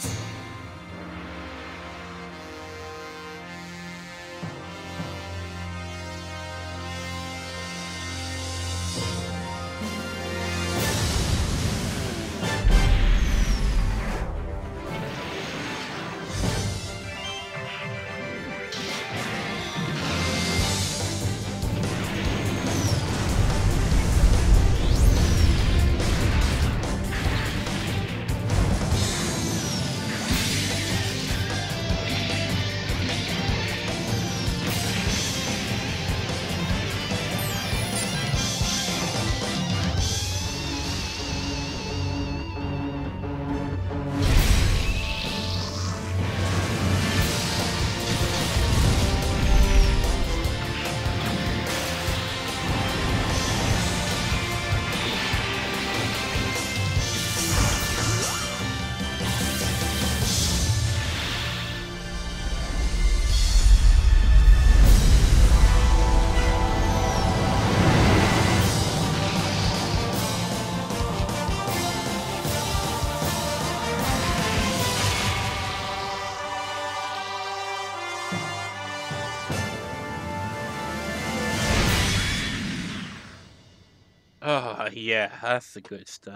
Oh, yeah, that's the good stuff.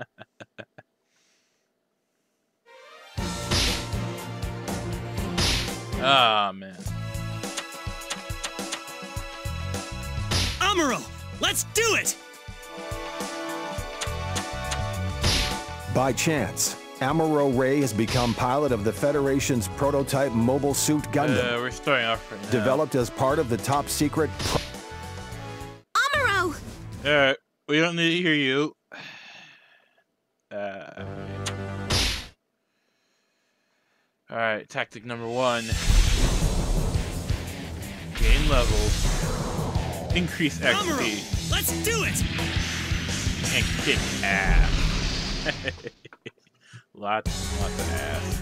Oh, man. Amuro, let's do it! By chance, Amuro Ray has become pilot of the Federation's prototype mobile suit Gundam. We're starting off right now. Developed as part of the top secret... Amuro! Alright, we don't need to hear you. Alright, tactic number 1. Gain levels. Increase XP. Amuro, let's do it! And kick ass. lots of ass.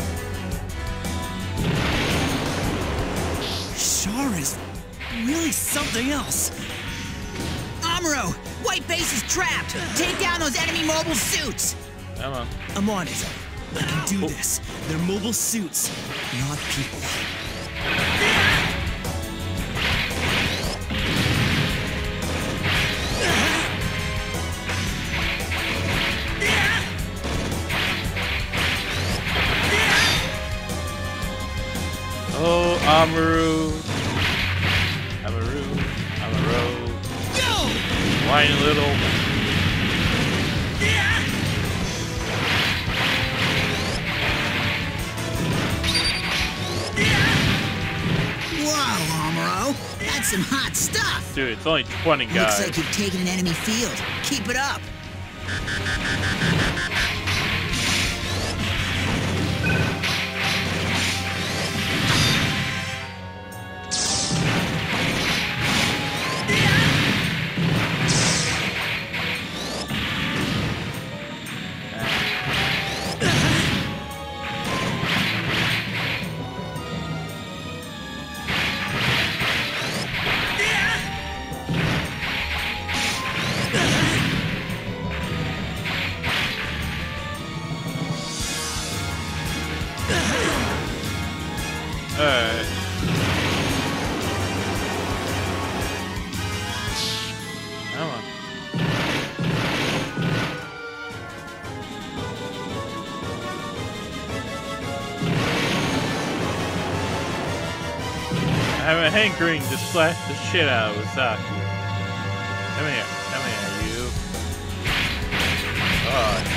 Char is really something else. Amuro, White Base is trapped. Take down those enemy mobile suits. Come on. I'm on it. I can do this. They're mobile suits, not people. Oh, Amuro. Go! Whiny little. Whoa, Amuro. That's some hot stuff. Dude, it's only 20 guys. Looks like you've taken an enemy field. Keep it up. I have a hankering to slash the shit out of Saki. Come here, you. Oh.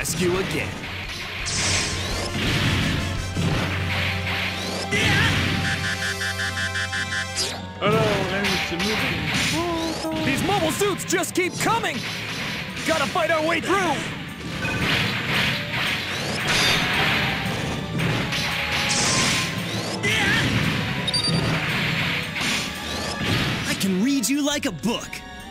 rescue again. Oh no, enemies are moving. These mobile suits just keep coming! Gotta fight our way through! I can read you like a book.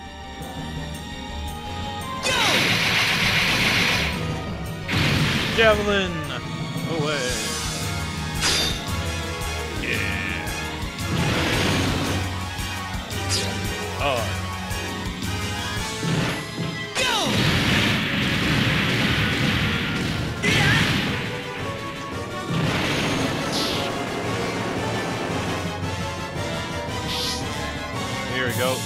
Javelin away. Yeah. Oh. Here we go.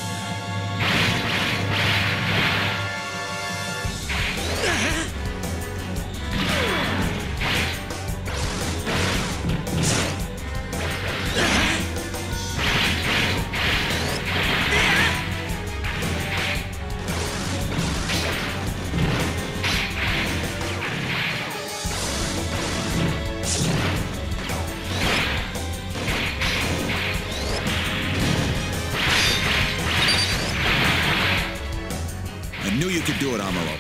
I knew you could do it, Amuro.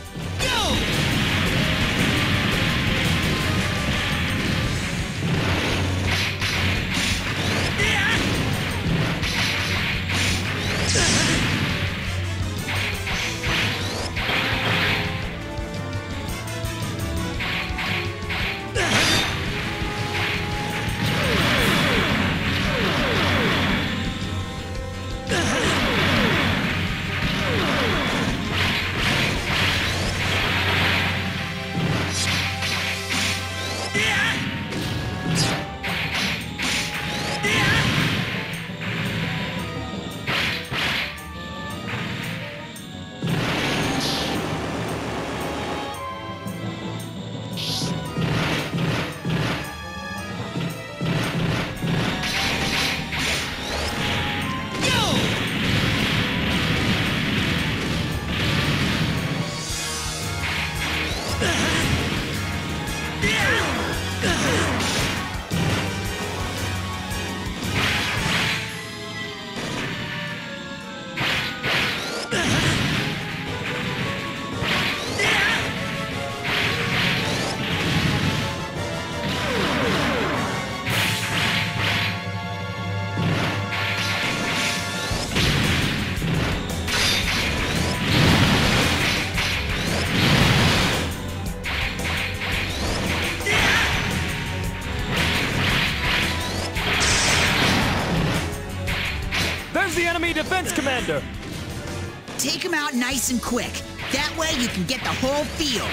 The enemy defense commander! Take him out nice and quick. That way you can get the whole field.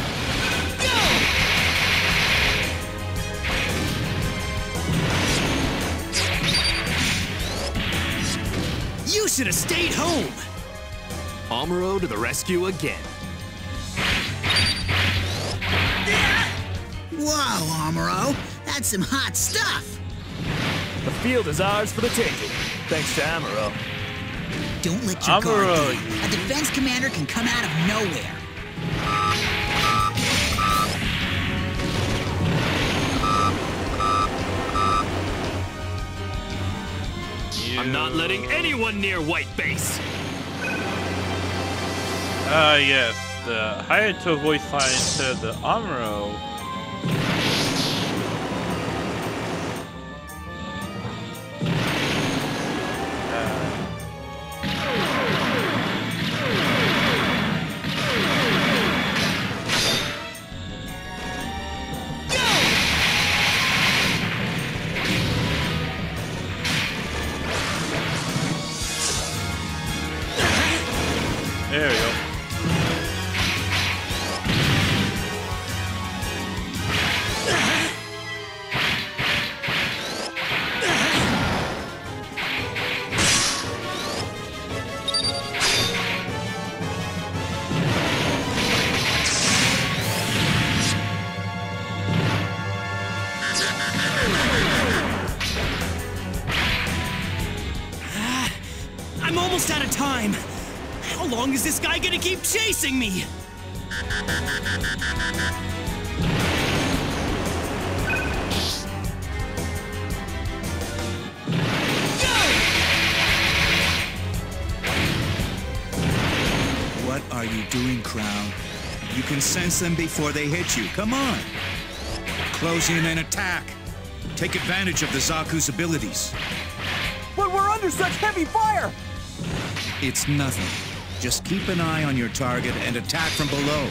Go! You should have stayed home. Amuro to the rescue again. Whoa, Amuro. That's some hot stuff. The field is ours for the taking, thanks to Amuro. Don't let your guard Amuro. down. A defense commander can come out of nowhere. I'm not letting anyone near White Base. Yes. The Hayato voice line said the Amuro. There we go. I'm almost out of time. How long is this guy gonna keep chasing me? What are you doing, Crown? You can sense them before they hit you. Come on. Close in and attack. Take advantage of the Zaku's abilities. But we're under such heavy fire! It's nothing. Just keep an eye on your target and attack from below.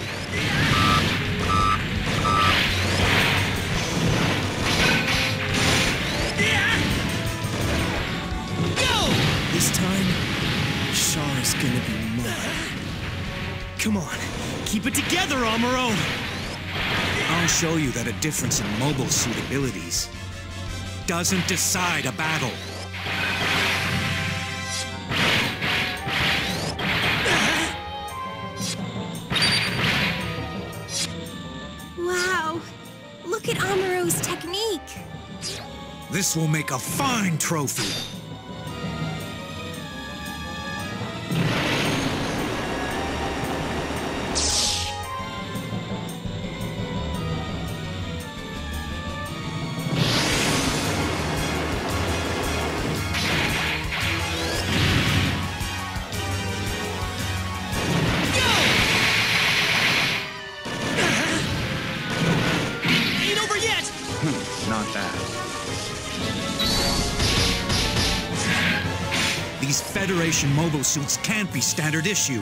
This time, Char is gonna be mine. Come on, keep it together, Amuro! I'll show you that a difference in mobile suit abilities doesn't decide a battle. Wow, look at Amuro's technique. This will make a fine trophy. Not that. These Federation mobile suits can't be standard issue.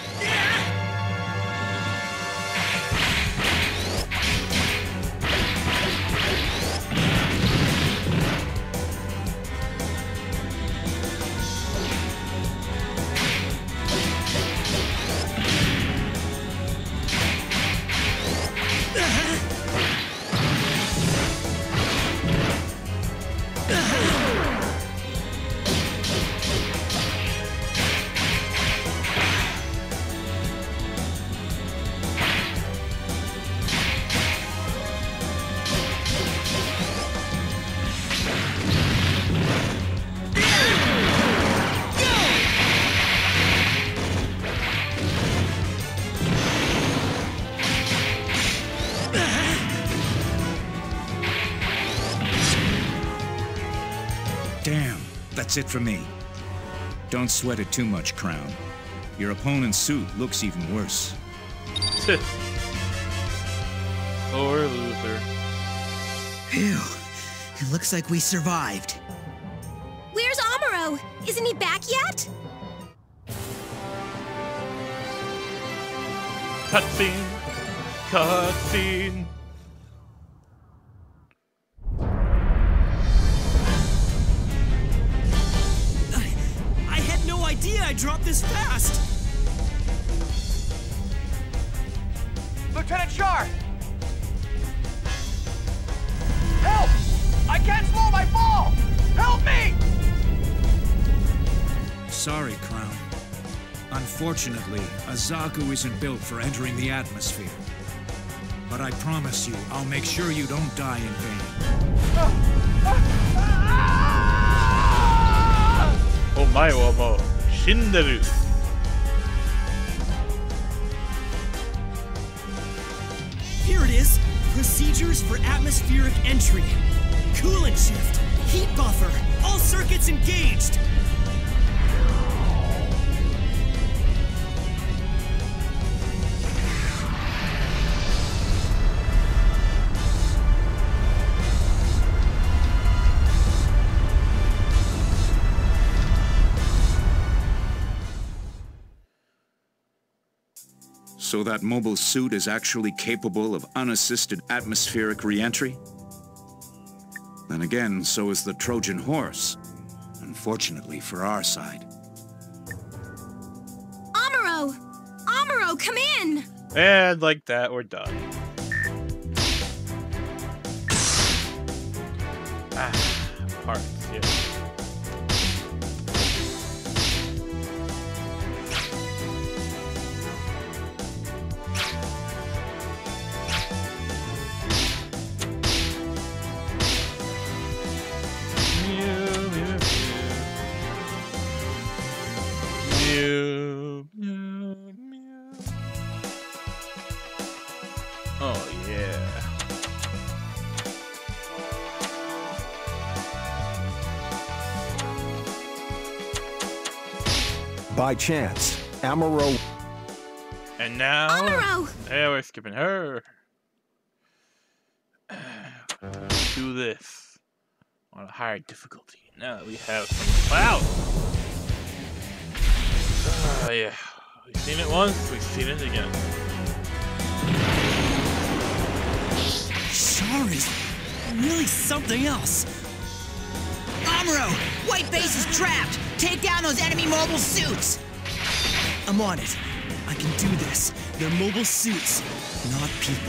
Damn, that's it for me. Don't sweat it too much, Crown. Your opponent's suit looks even worse. Or loser. Phew. It looks like we survived. Where's Amuro? Isn't he back yet? Cutscene. Cutscene. I had no idea I dropped this fast! Lieutenant Char! Help! I can't slow my fall! Help me! Sorry, Crown. Unfortunately, a Zaku isn't built for entering the atmosphere. But I promise you, I'll make sure you don't die in vain. Omae wa mou shinderu. Here it is! Procedures for atmospheric entry. Coolant shift, heat buffer, all circuits engaged! So that mobile suit is actually capable of unassisted atmospheric re-entry? Then again, so is the Trojan horse. Unfortunately for our side. Amuro! Amuro, come in! And like that, we're done. Parts, yeah. By chance, Amuro... And now... Amuro! Yeah, we're skipping her. Do this on a higher difficulty. Now that we have some clout. Yeah. We've seen it once, we've seen it again. Char is really something else. Amuro, white base is trapped. Take down those enemy mobile suits. I'm on it. I can do this. They're mobile suits, not people.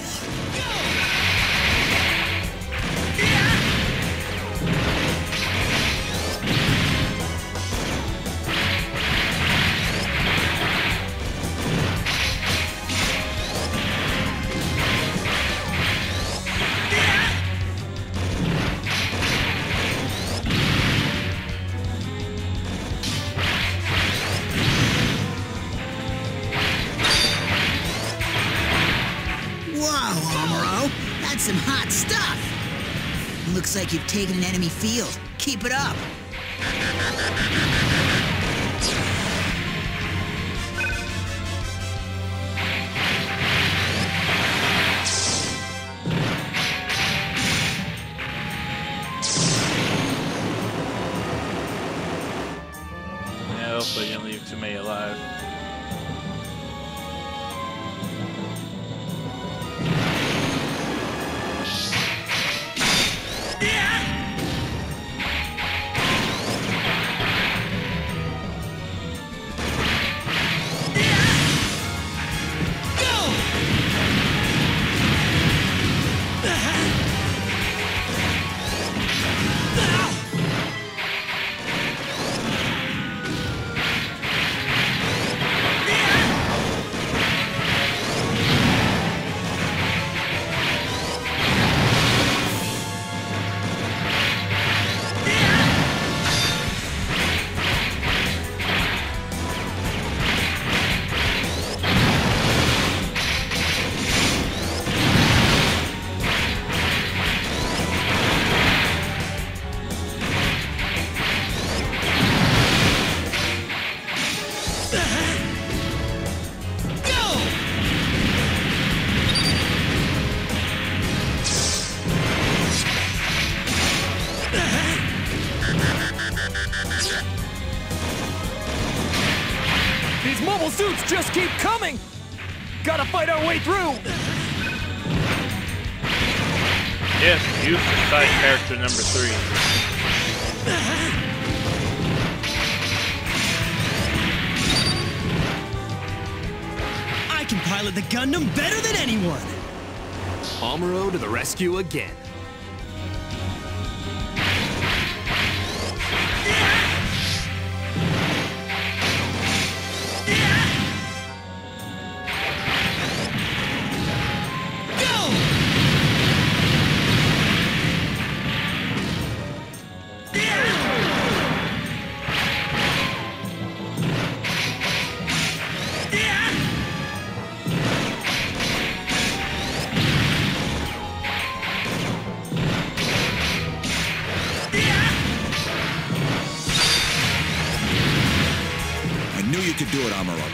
Some hot stuff. Looks like you've taken an enemy field. Keep it up. Yeah, hopefully you can leave Tomei alive. These mobile suits just keep coming! Gotta fight our way through! Yes, use the side character number 3. I can pilot the Gundam better than anyone! Amuro to the rescue again. You could do it, Amuro.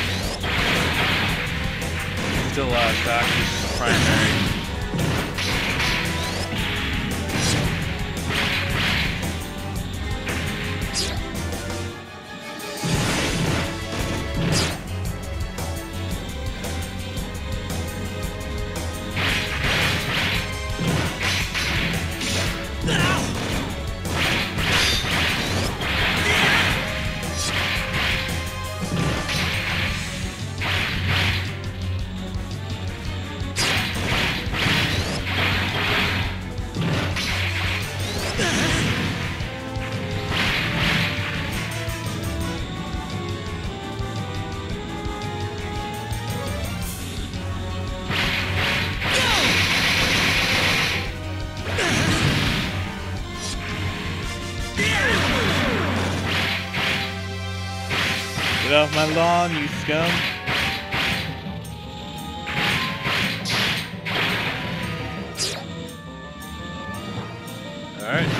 Still Doc is the primary. off my lawn, you scum. Alright.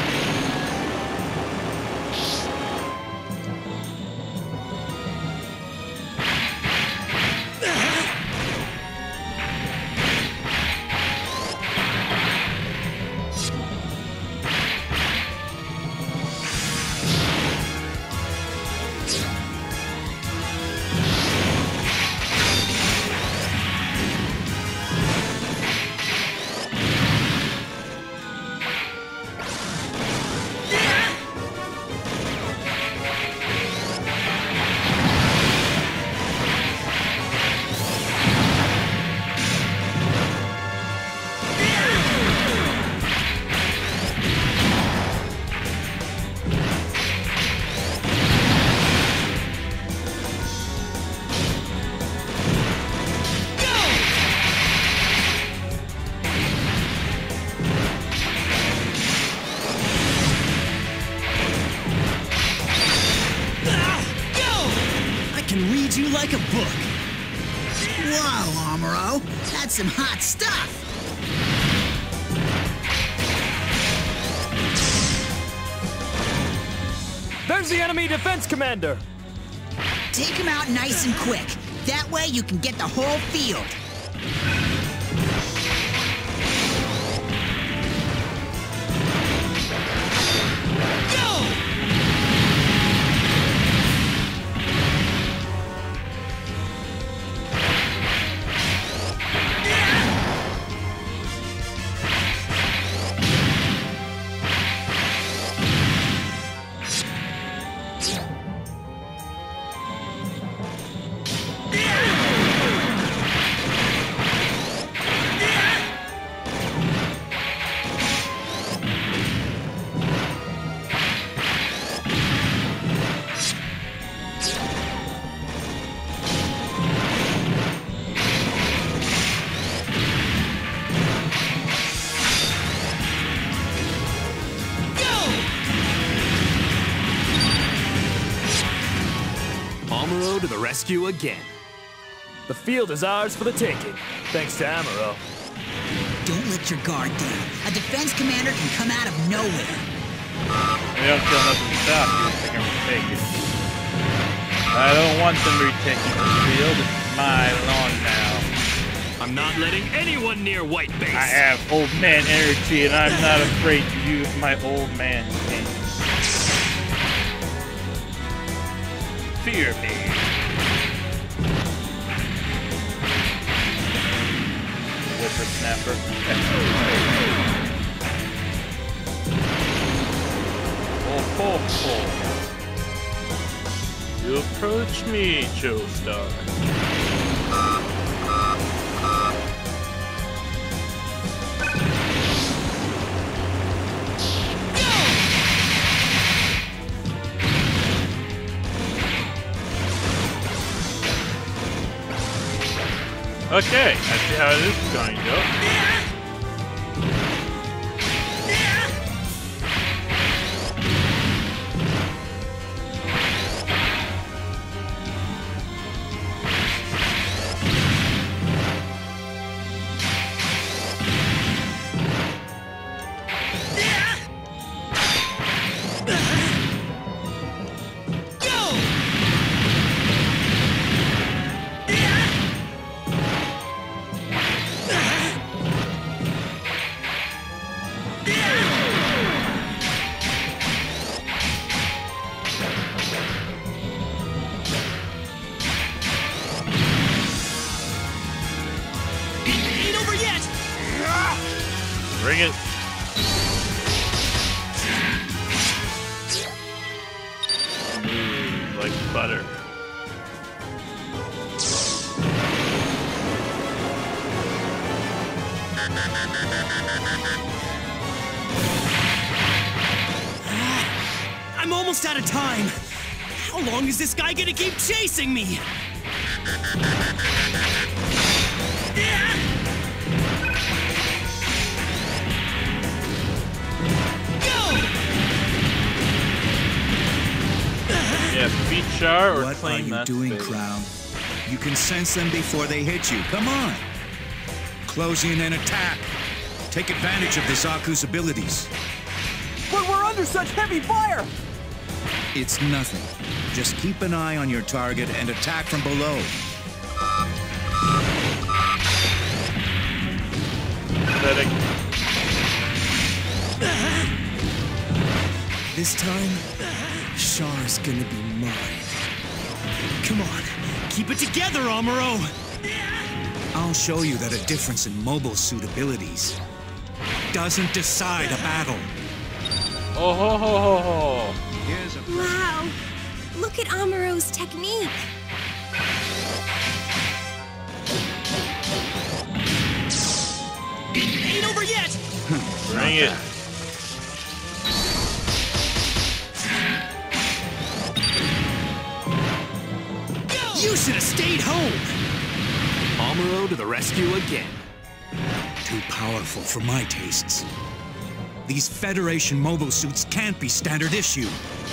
You like a book. Whoa, Amuro. That's some hot stuff. There's the enemy defense commander. Take him out nice and quick. That way you can get the whole field. Amuro to the rescue again. The field is ours for the taking, thanks to Amuro. Don't let your guard down. A defense commander can come out of nowhere. I don't feel nothing to stop you. Think I'm gonna take it. I don't want them retaking the field. It's my lawn now. I'm not letting anyone near White Base. I have old man energy, and I'm not afraid to use my old man thing. Fear me. Whippersnapper. Oh. You approach me, Joestar. Okay, I see how this is going to go. Bring it. Smooth like butter. I'm almost out of time. How long is this guy gonna keep chasing me? Yeah, beat Char, or What are claim you that doing, space? Crown? You can sense them before they hit you. Come on. Close in and attack. Take advantage of the Zaku's abilities. But we're under such heavy fire! It's nothing. Just keep an eye on your target and attack from below. Pathetic. This time, Char's gonna be mine. Come on, keep it together, Amuro! I'll show you that a difference in mobile suit abilities doesn't decide a battle. Oh ho ho ho ho! Here's a Wow. Look at Amuro's technique. Ain't over yet! Bring it. You should have stayed home! Amuro to the rescue again. too powerful for my tastes. These Federation mobile suits can't be standard issue.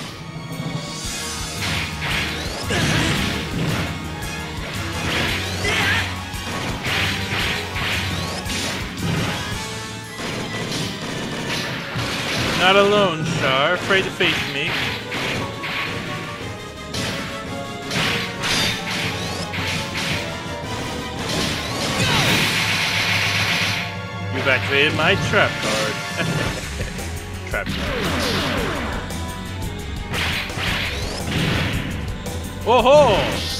Not alone, Char. Afraid to face me. You've activated my trap card. Trap card. Whoa ho!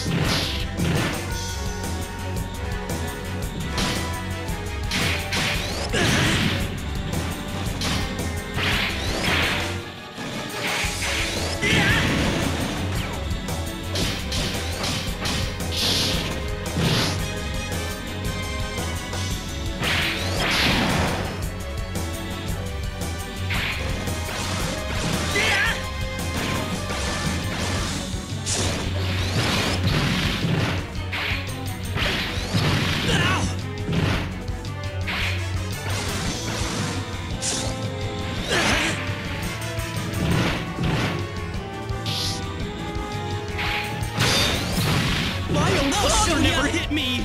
My own father never hit me!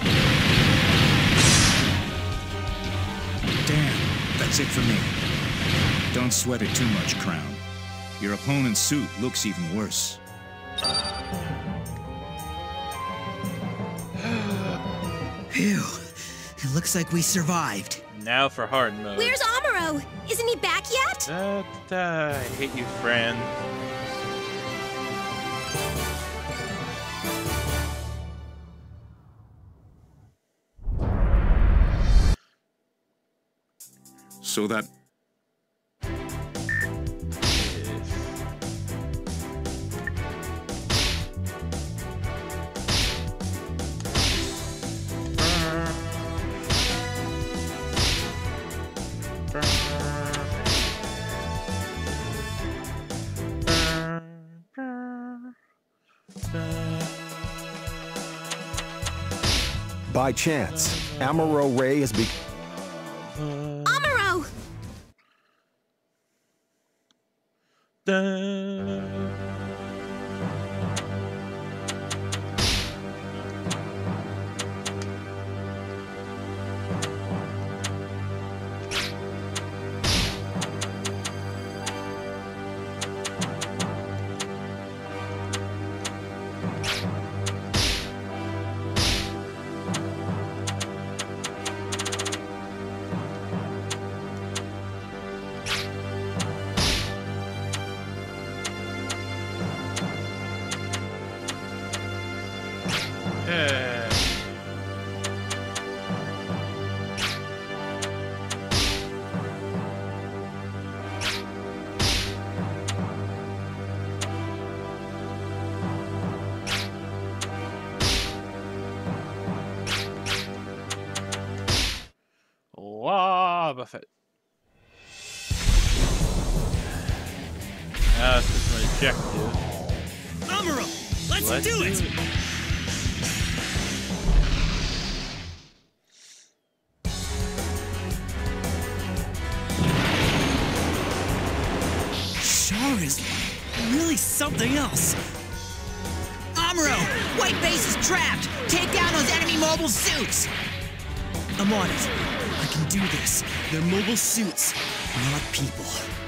Damn, that's it for me. Don't sweat it too much, Crown. Your opponent's suit looks even worse. Phew. It looks like we survived. Now for hard mode. Where's Amuro? Isn't he back yet? I hate you, friend. So that... By chance, Amuro Ray has become... Amuro! Yeah. Wow, Buffett. This is my objective. Amuro, let's do it! Char is really something else. Amuro! White base is trapped! Take down those enemy mobile suits! I'm on it. I can do this. They're mobile suits, not people.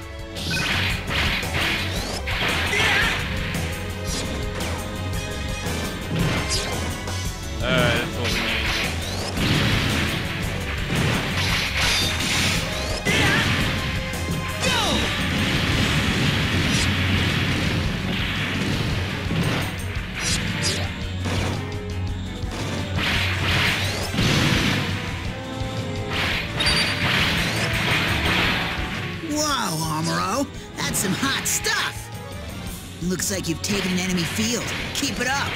That's what we need. Whoa, Amuro! That's some hot stuff! Looks like you've taken an enemy field. Keep it up!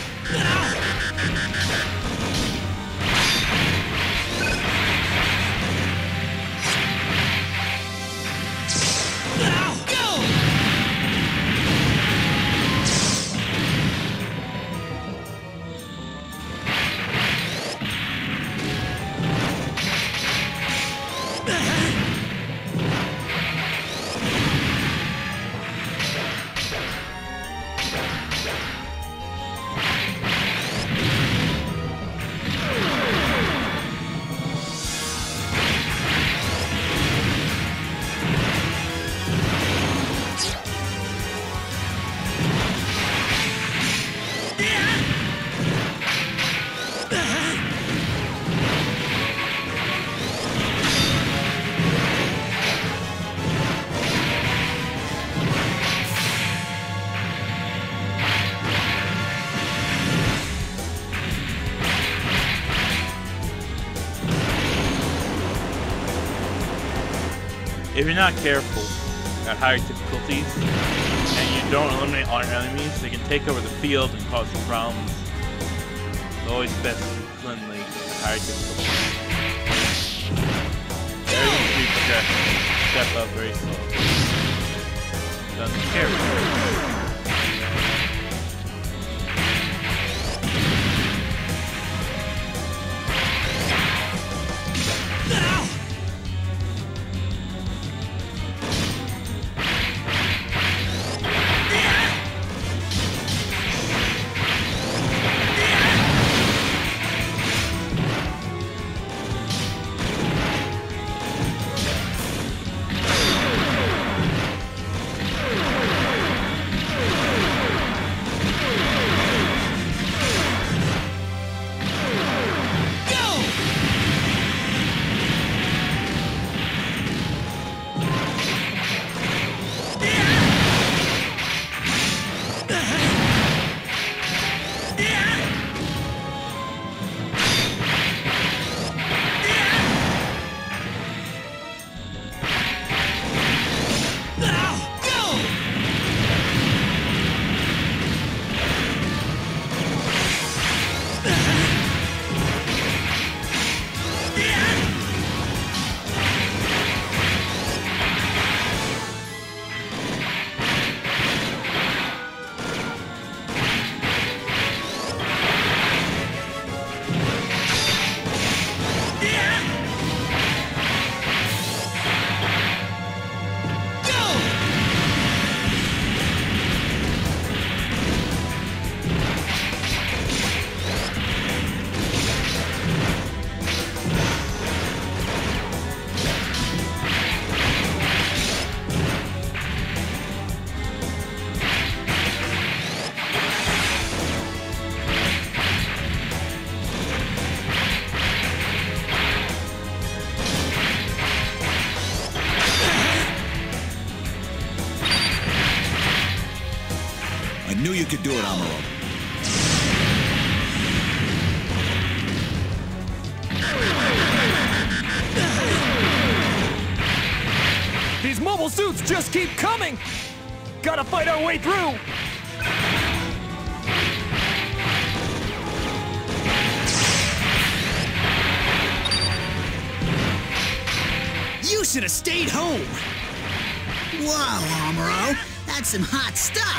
If you're not careful at higher difficulties, and you don't eliminate all your enemies, they can take over the field and cause some problems. It's always best to be friendly at higher difficulties. Everything should be progressive. Step up very slowly. Done carefully. Knew you could do it, Amuro. These mobile suits just keep coming! Gotta fight our way through! You should have stayed home! Whoa, Amuro! That's some hot stuff!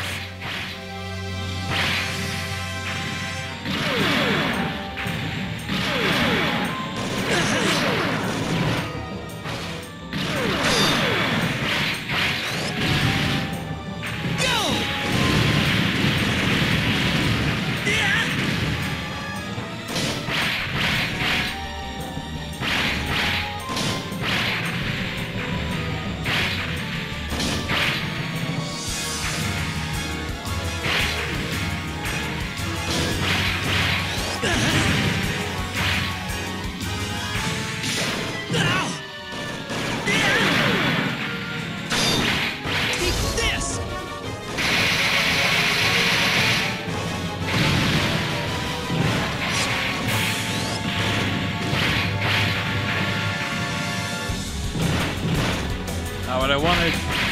what I wanted.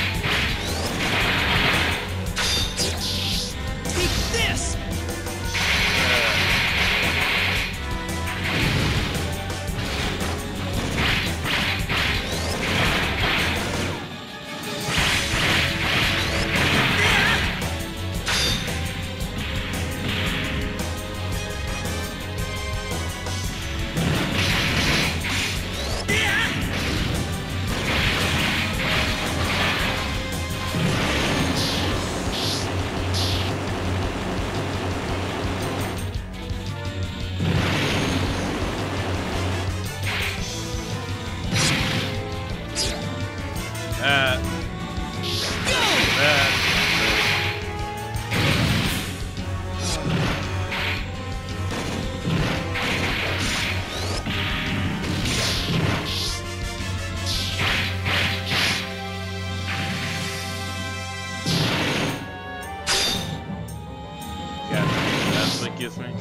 Take this! That's what gives me.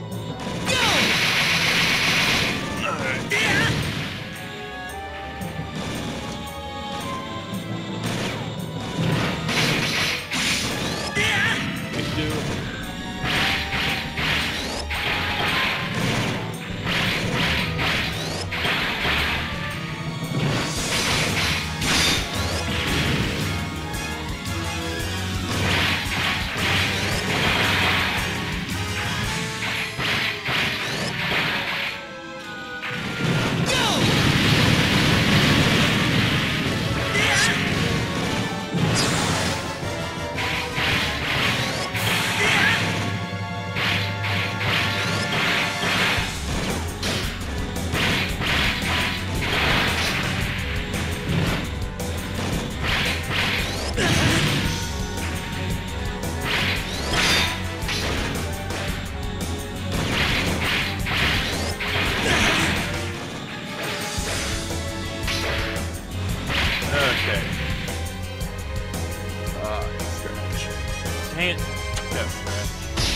Dang it. Yeah, scratch.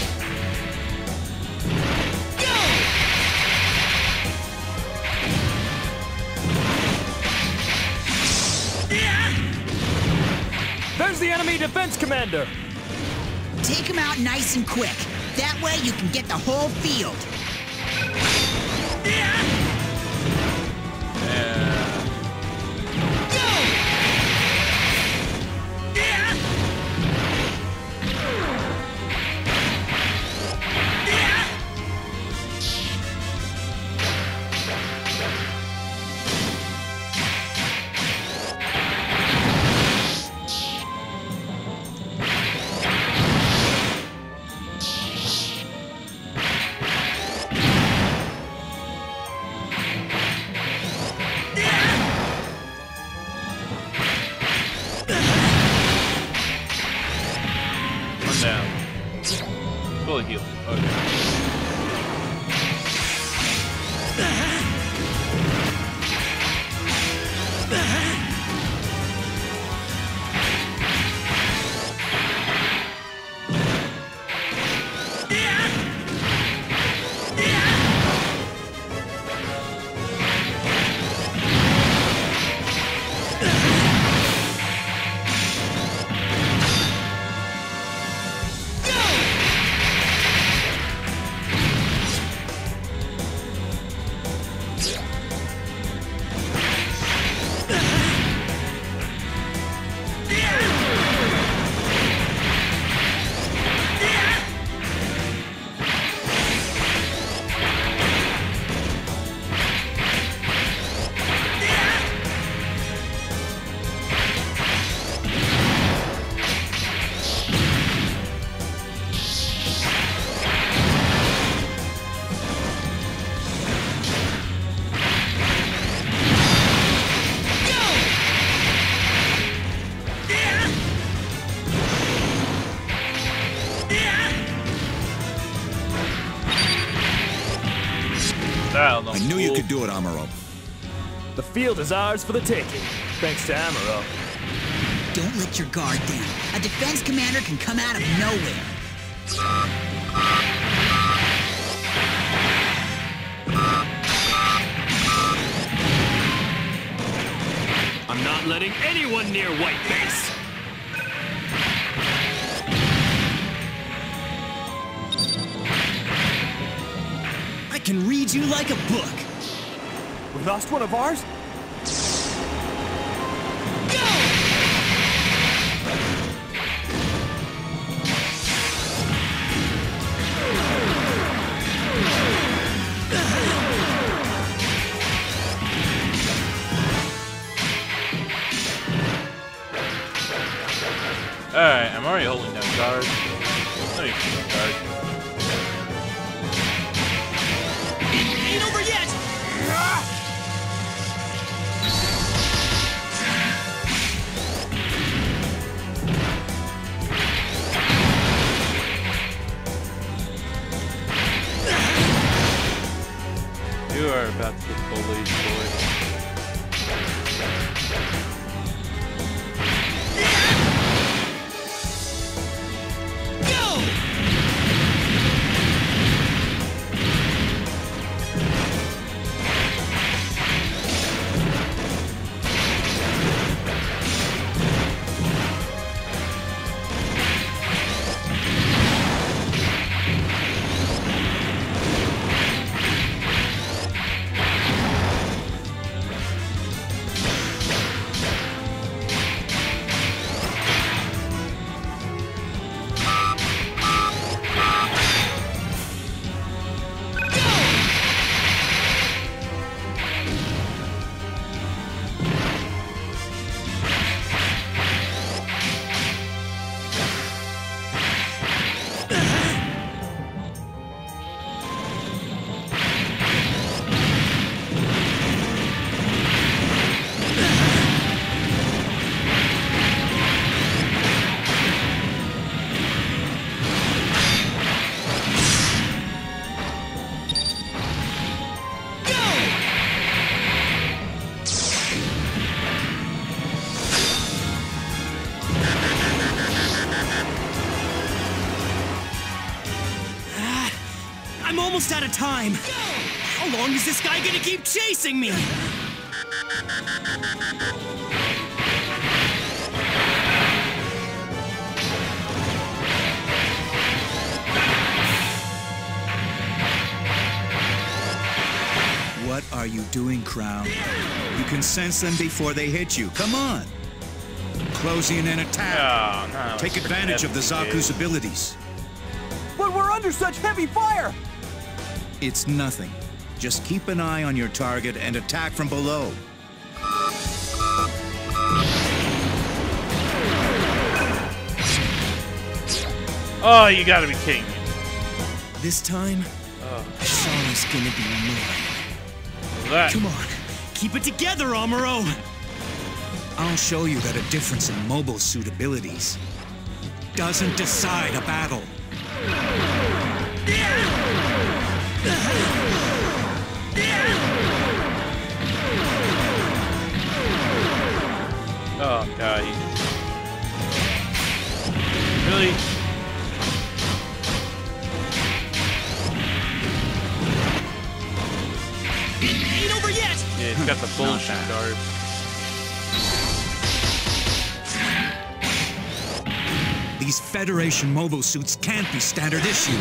There's the enemy defense commander! Take him out nice and quick. That way you can get the whole field. Down. Fully healed. Okay. I knew you could do it, Amuro. The field is ours for the taking, thanks to Amuro. Don't let your guard down. A defense commander can come out of nowhere. I'm not letting anyone near White Base. I can read you like a book. We lost one of ours? Alright, I'm already holding down guard. No need to use guard. Ain't over yet! You are about to get bullied, boy. I'm almost out of time. How long is this guy gonna keep chasing me? What are you doing, Crown? You can sense them before they hit you. Come on. Close in and attack. Oh, no, Take advantage of the Zaku's abilities. But we're under such heavy fire! It's nothing. Just keep an eye on your target and attack from below. Oh, you gotta be kidding me. This time, Shaw's gonna be mine. What's that? Come on, keep it together, Amuro! I'll show you that a difference in mobile suit abilities doesn't decide a battle. Oh god, really? Ain't over yet! Yeah, he's got the bullshit guard. These Federation mobile suits can't be standard issue.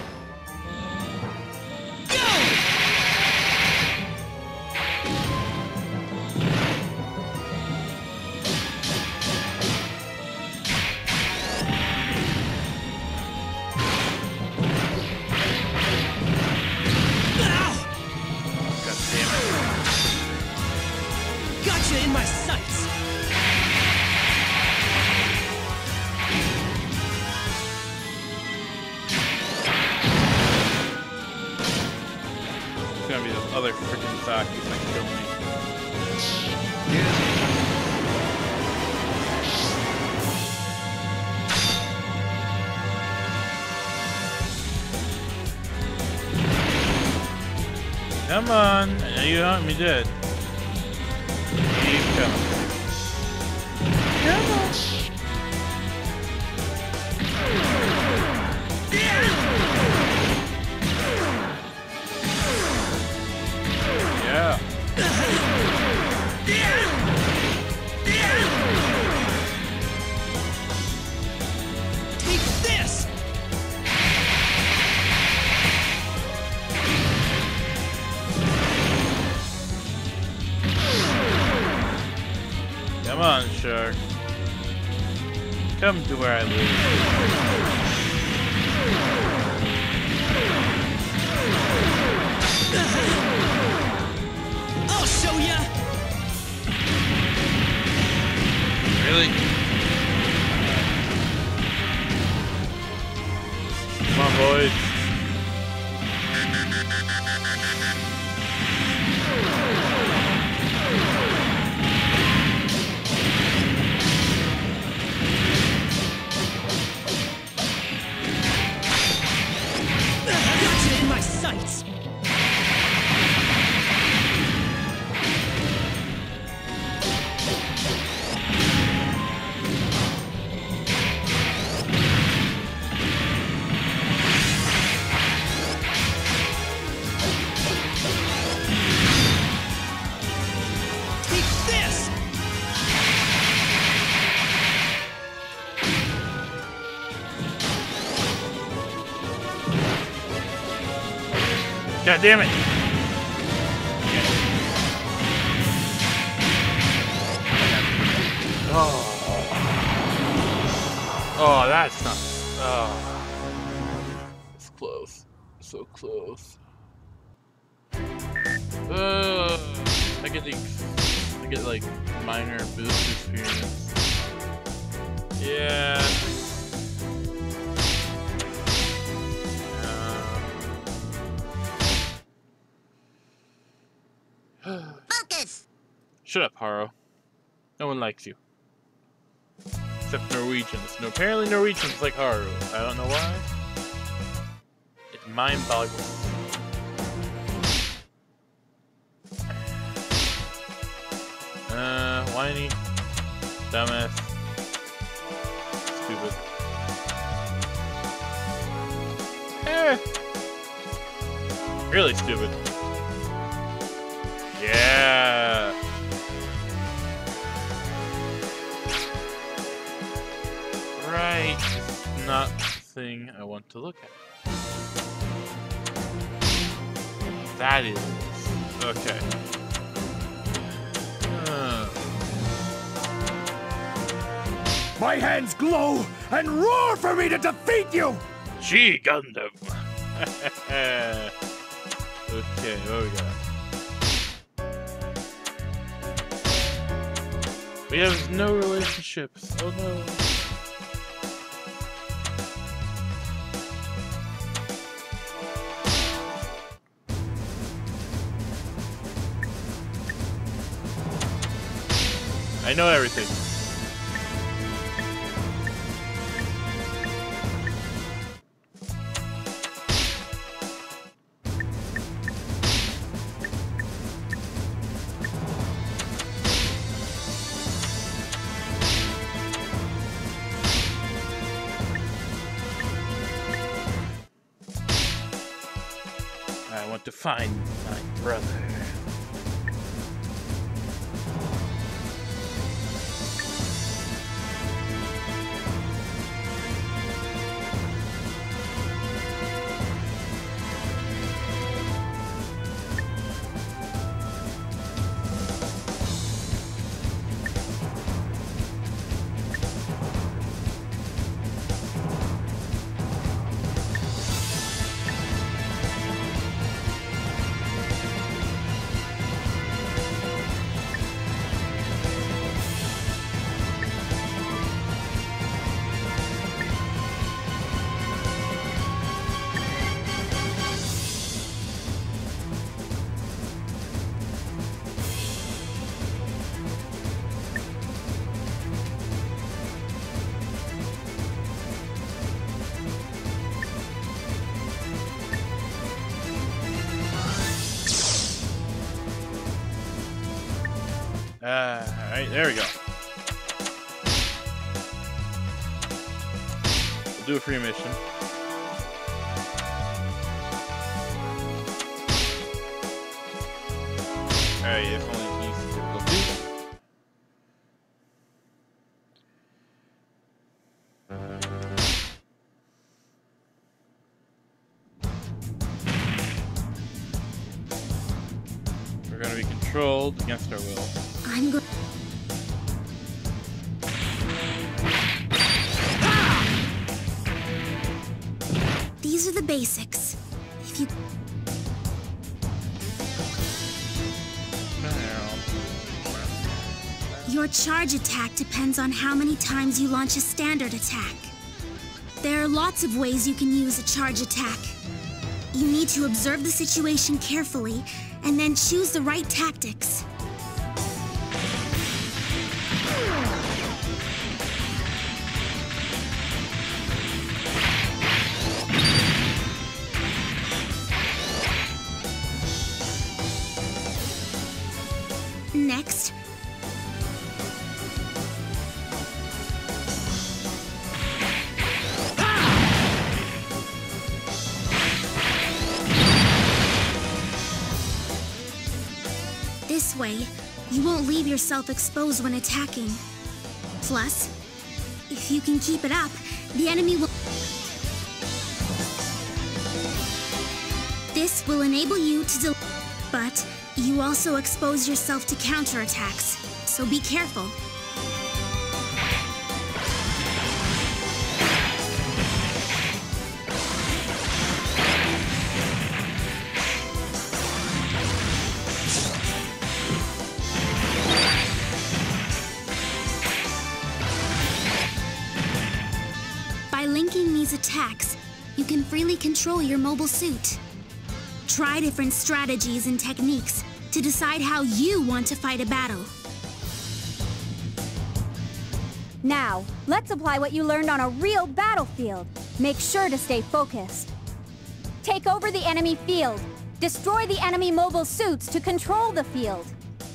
Gotcha in my sights! It's gonna be those other freaking Zakus that kill me. Come on, I know you want me dead. Keep coming. Come on. Yeah. on, shark. Come to where I live. I'll show ya! Really? Come on, boys. Gotcha in my sights! God damn it! Oh, that's not. Oh, it's close. So close. I get like minor boost experience. Yeah. Focus! Shut up, Haro. No one likes you. Except Norwegians. No, apparently Norwegians like Haru. I don't know why. It's mind-boggling. Whiny. Dumbass. Stupid. Really stupid. Yeah. Right. Not the thing I want to look at. That is. Okay. My hands glow and roar for me to defeat you! God-Gundam. Okay, what we got? We have no relationships. Oh no. I know everything. I want to find my brother. Alright, there we go. We'll do a free mission. Alright, if only easy difficulty. We're gonna be controlled against our will. I'm going. These are the basics. If you... Your charge attack depends on how many times you launch a standard attack. There are lots of ways you can use a charge attack. You need to observe the situation carefully and then choose the right tactics. Next, this way, you won't leave yourself exposed when attacking. Plus, if you can keep it up, the enemy will... This will enable you to but you also expose yourself to counterattacks, so be careful. By linking these attacks, you can freely control your mobile suit. Try different strategies and techniques to decide how you want to fight a battle. Now, let's apply what you learned on a real battlefield. Make sure to stay focused. Take over the enemy field. Destroy the enemy mobile suits to control the field.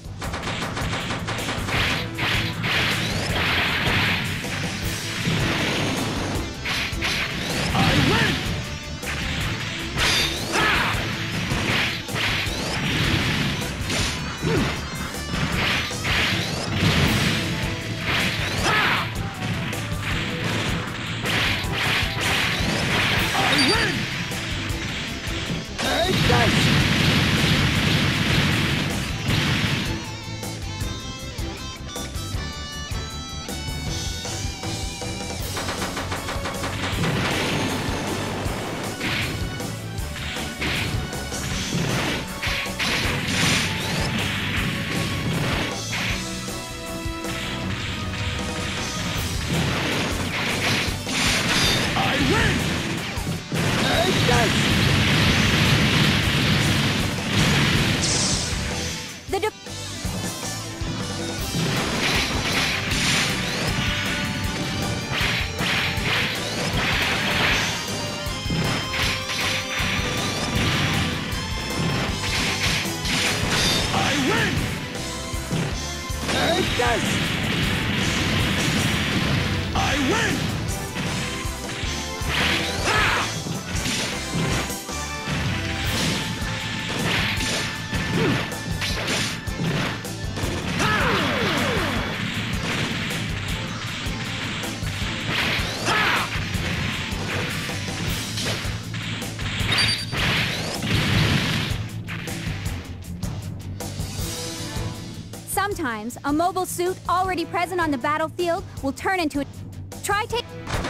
Sometimes, a mobile suit already present on the battlefield will turn into a... Try take...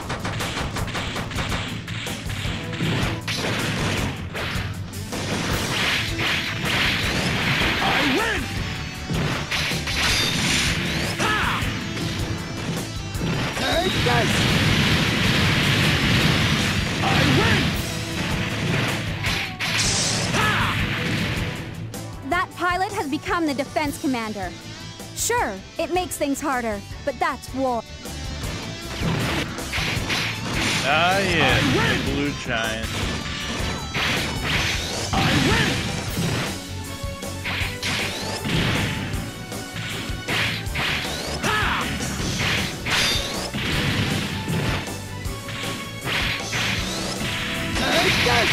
I win! Take this! I win! That pilot has become the defense commander. Sure, it makes things harder, but that's war. Ah, yeah, the blue giant. I win! Take this!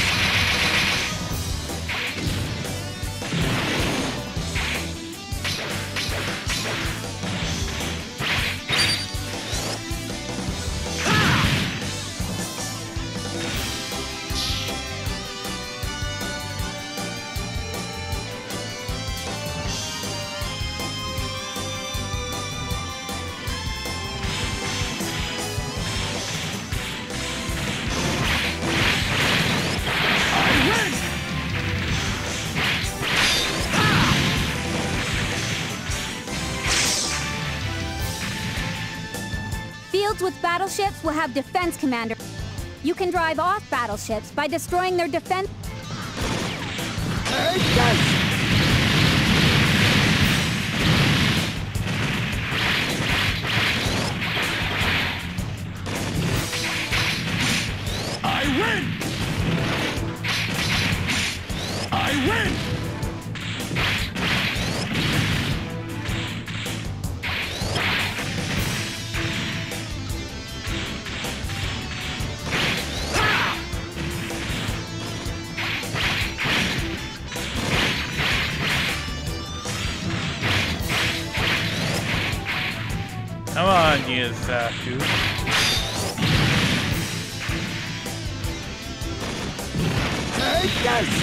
Fields with battleships will have defense commanders. You can drive off battleships by destroying their defense. I win! I win! Come on, Yusaku. Yes!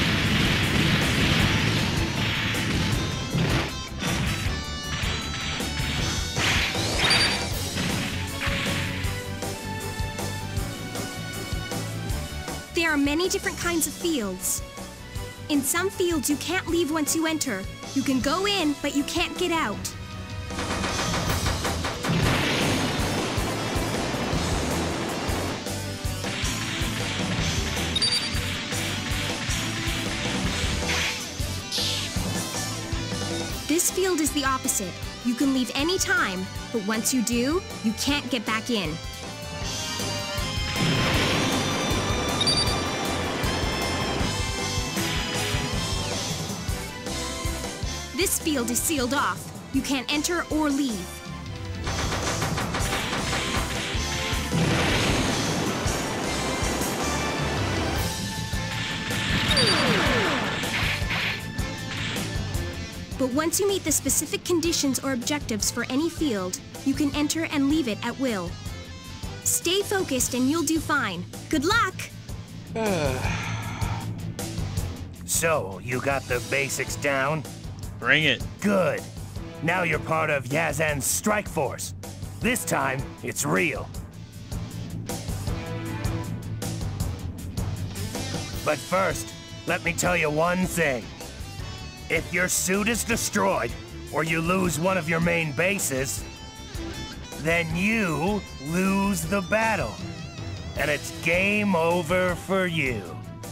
There are many different kinds of fields. In some fields, you can't leave once you enter. You can go in, but you can't get out. This field is the opposite. You can leave any time, but once you do, you can't get back in. This field is sealed off. You can't enter or leave. But once you meet the specific conditions or objectives for any field, you can enter and leave it at will. Stay focused and you'll do fine. Good luck! So, you got the basics down? Bring it. Good. Now you're part of Yazan's strike force. This time, it's real. But first, let me tell you one thing. If your suit is destroyed, or you lose one of your main bases, then you lose the battle. And it's game over for you.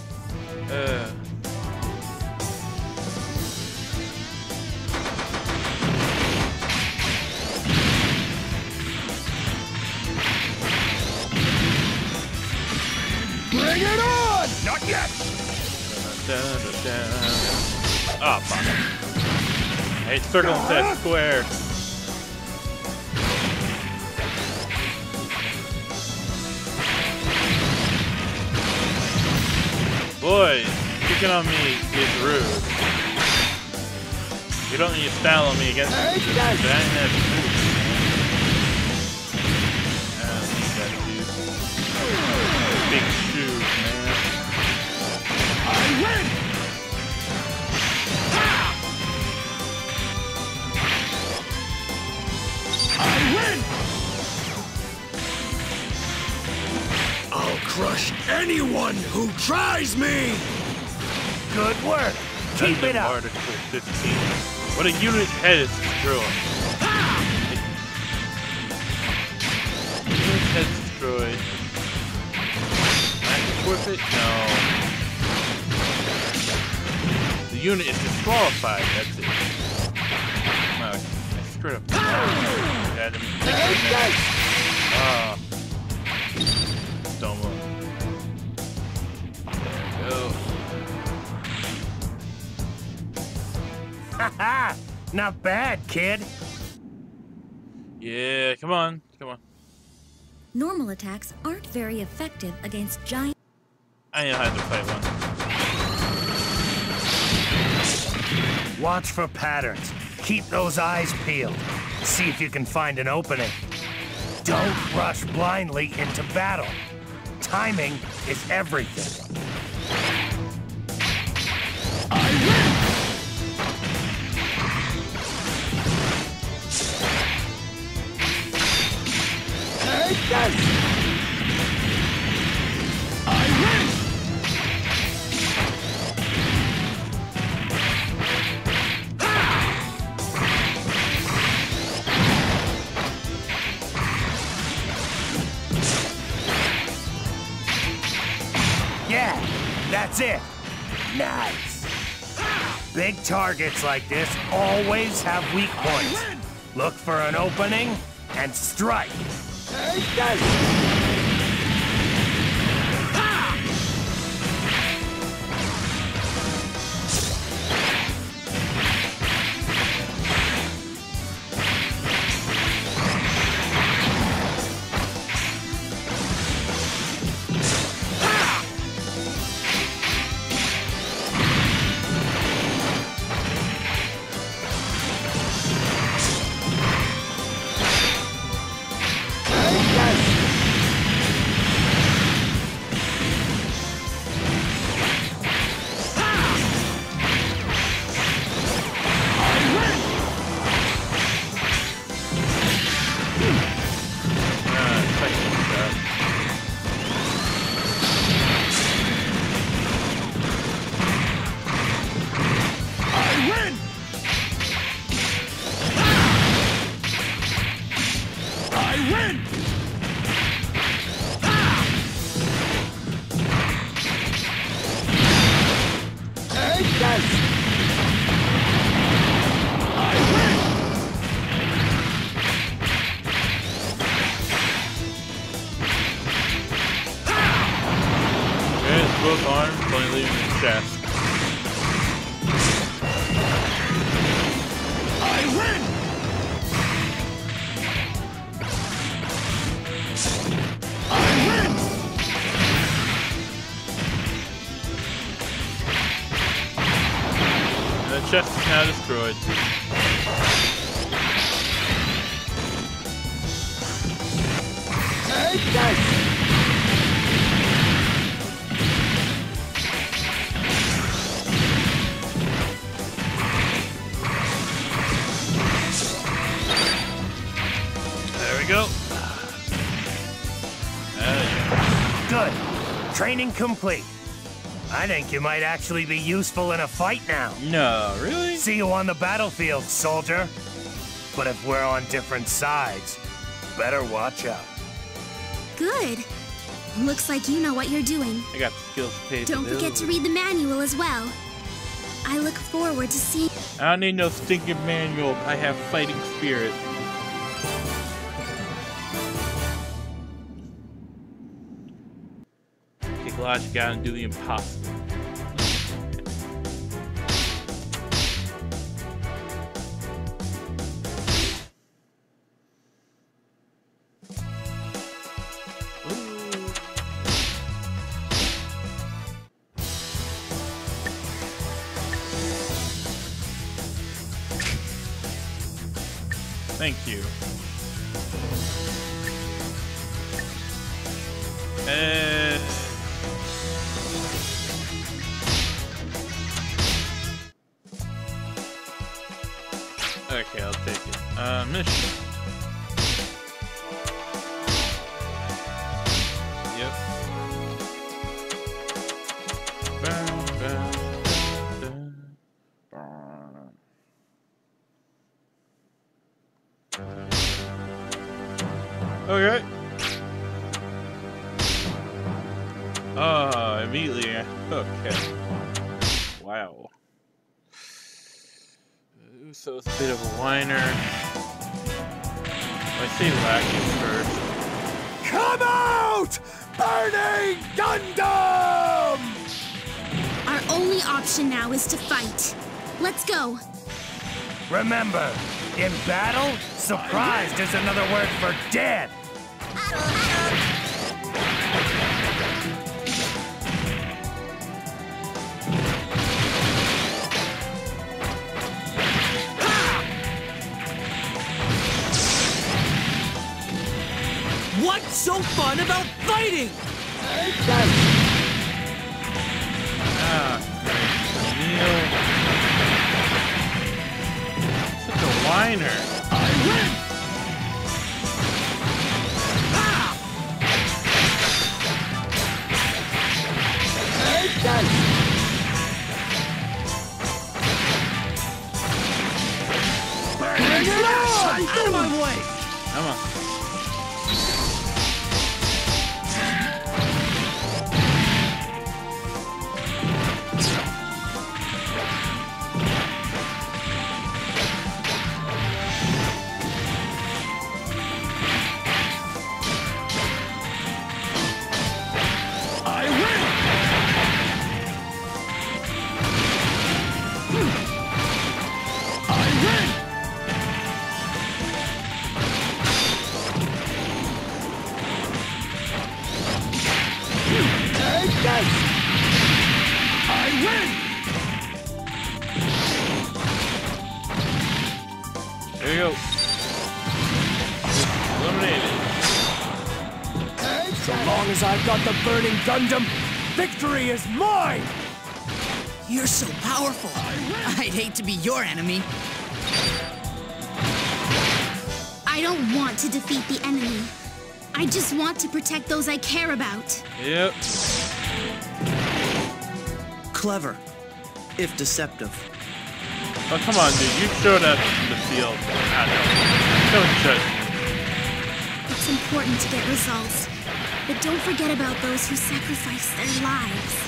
Bring it on! Not yet! Oh, fuck. Hey, circle instead of square. Boy, kicking on me is rude. You don't need to style on me against me. But I didn't have moves. Big shoes, man. I win! I'll crush anyone who tries me! Good work! Keep it up! Article 15. What a unit head is destroyed. Unit head destroyed. Is worth it? No. The unit is disqualified, that's it. No, I screwed up. Had him. Domo. There we go. Haha! Not bad, kid! Yeah, come on, come on. Normal attacks aren't very effective against giant. I know how to fight one. Watch for patterns. Keep those eyes peeled. See if you can find an opening. Don't rush blindly into battle. Timing is everything. I win! Take this! I win! That's it. Nice. Big targets like this always have weak points. Look for an opening and strike. Both arms, only leaving his chest. I win! I win! And the chest is now destroyed. Go. Good. Training complete. I think you might actually be useful in a fight now. No, really? See you on the battlefield, soldier. But if we're on different sides, better watch out. Good. Looks like you know what you're doing. I got the skills to pay. Don't forget to read the manual as well. I look forward to seeing. I don't need no stinking manual. I have fighting spirit. Logic out and do the impossible. Thank you. Okay, I'll take it. Mission. Yep. Okay. Immediately. Okay. Wow. So it's a bit of a whiner. I say lacking first. Come out! Burning Gundam! Our only option now is to fight. Let's go. Remember, in battle, surprised is another word for dead. What's so fun about fighting? Such a whiner. I win! Out of my way! Come on. long as I've got the burning Gundam, victory is mine! You're so powerful. I'd hate to be your enemy. I don't want to defeat the enemy. I just want to protect those I care about. Yep. Clever, if deceptive. Oh, come on, dude. You showed up in the field. I don't judge me. It's important to get results, but don't forget about those who sacrifice their lives.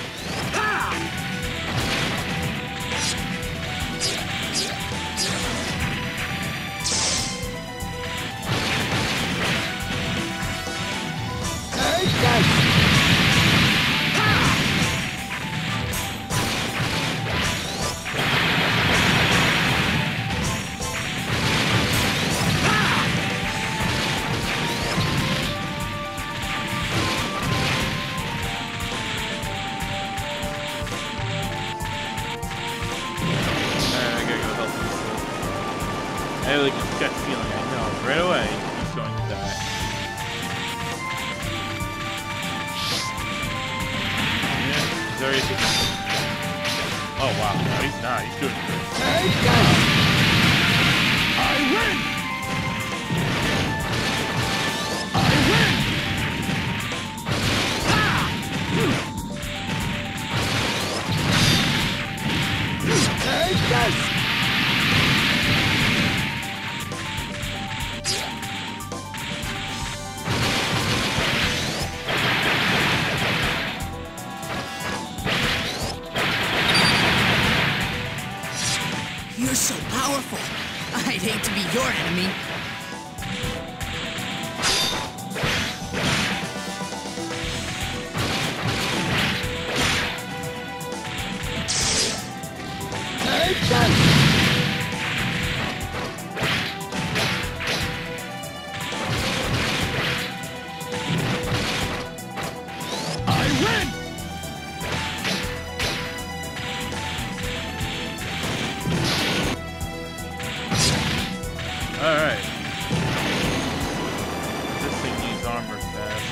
I have like a gut feeling, I know, right away, he's going to die. Yeah, he's already oh wow, no, he's not, he's doing good. I win! I win! You're so powerful. I'd hate to be your enemy. Alright. This thing needs armor fast.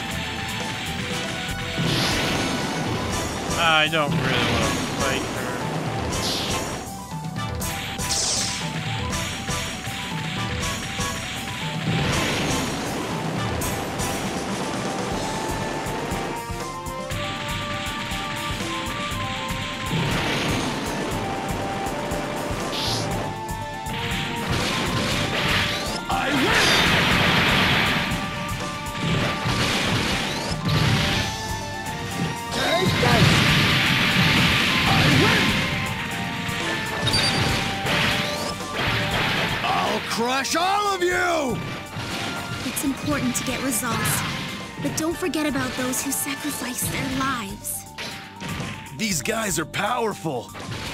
I don't really want to fight her. Crush all of you! It's important to get results, but don't forget about those who sacrifice their lives. These guys are powerful.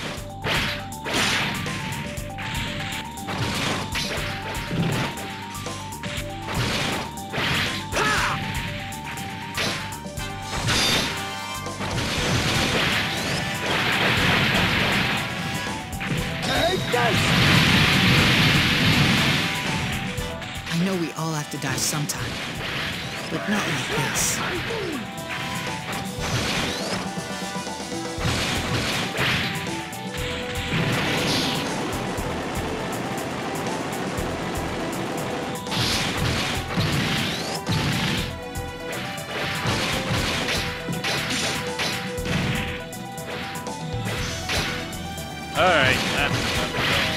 I know we all have to die sometime, but not like this. Alright, that's enough.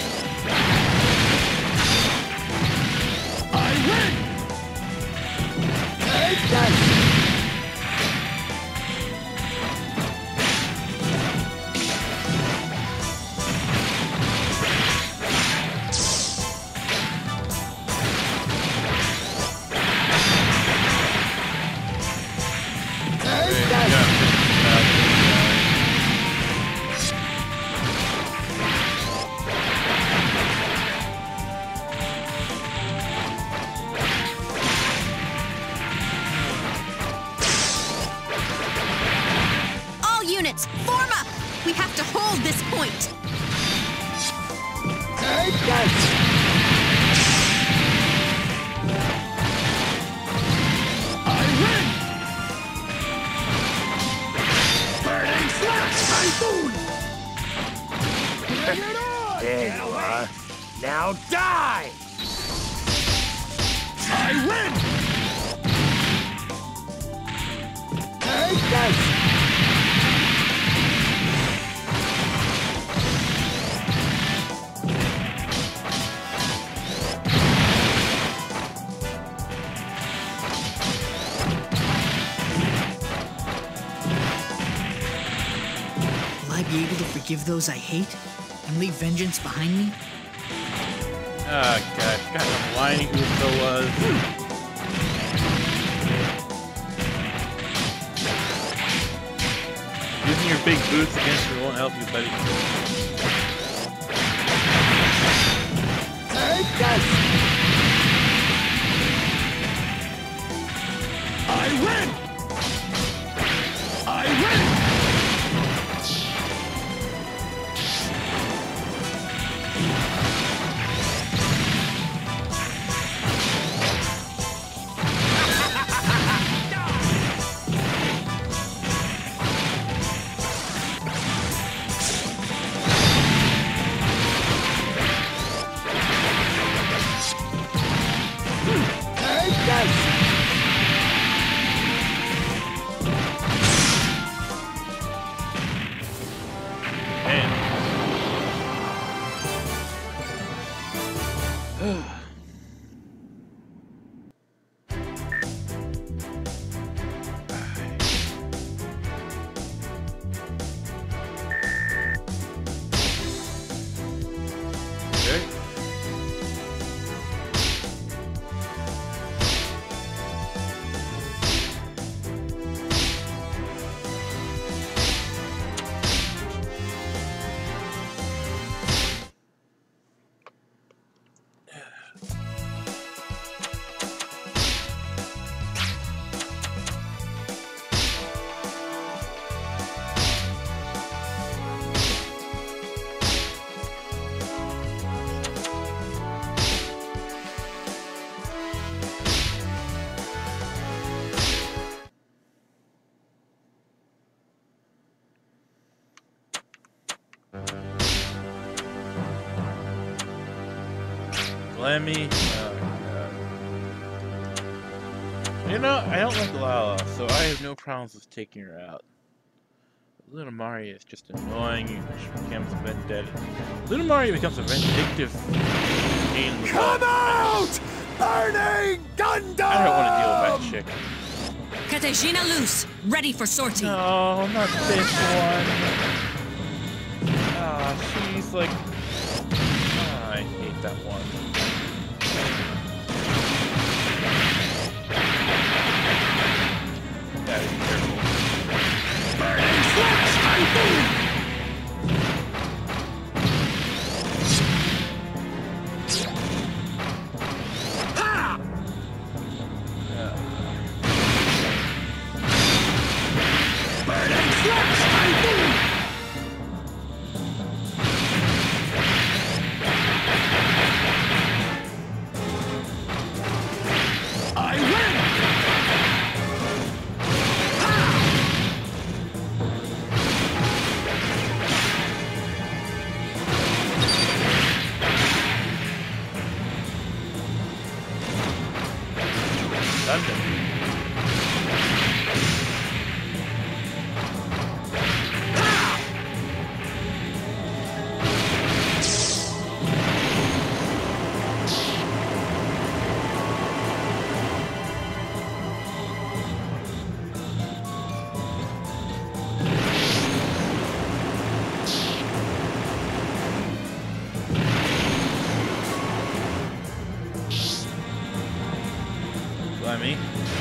Units, form up! We have to hold this point! I win! Now die! I win! Take this! Will I be able to forgive those I hate and leave vengeance behind me? Oh god, God, I'm whining who so was. Using your big boots against her won't help you, buddy. Take this! I win! I win! Lemmy. Oh god. You know, I don't like Lala, so I have no problems with taking her out. Little Mario is just annoying. She becomes vendetta. Little Mario becomes a vindictive pain in the Come butt. out! Burning Gundam! I don't want to deal with that chick. Katajina loose, ready for sortie. No, not this one. Ah, she's like... Ah, I hate that one. Gotta be careful. Burning Flash Typhoon! Ha! Burning Flash Typhoon! I win! Me.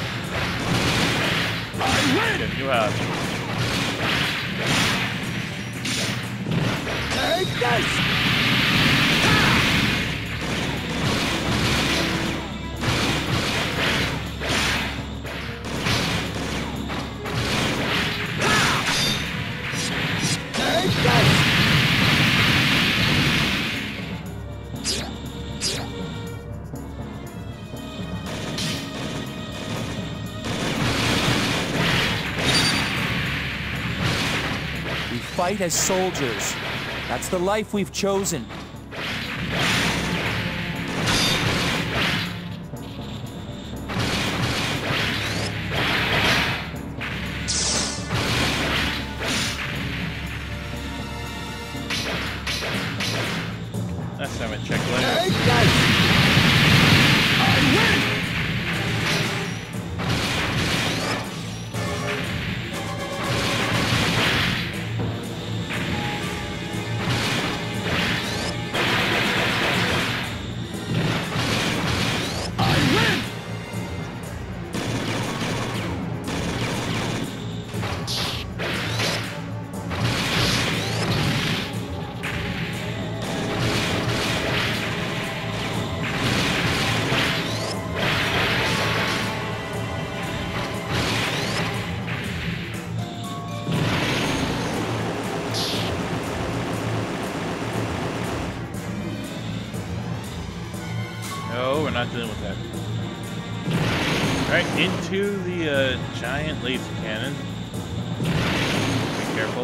I win! Get you out. Take this! Take this! Fight as soldiers. That's the life we've chosen. god. Alright, into the giant laser cannon. Be careful.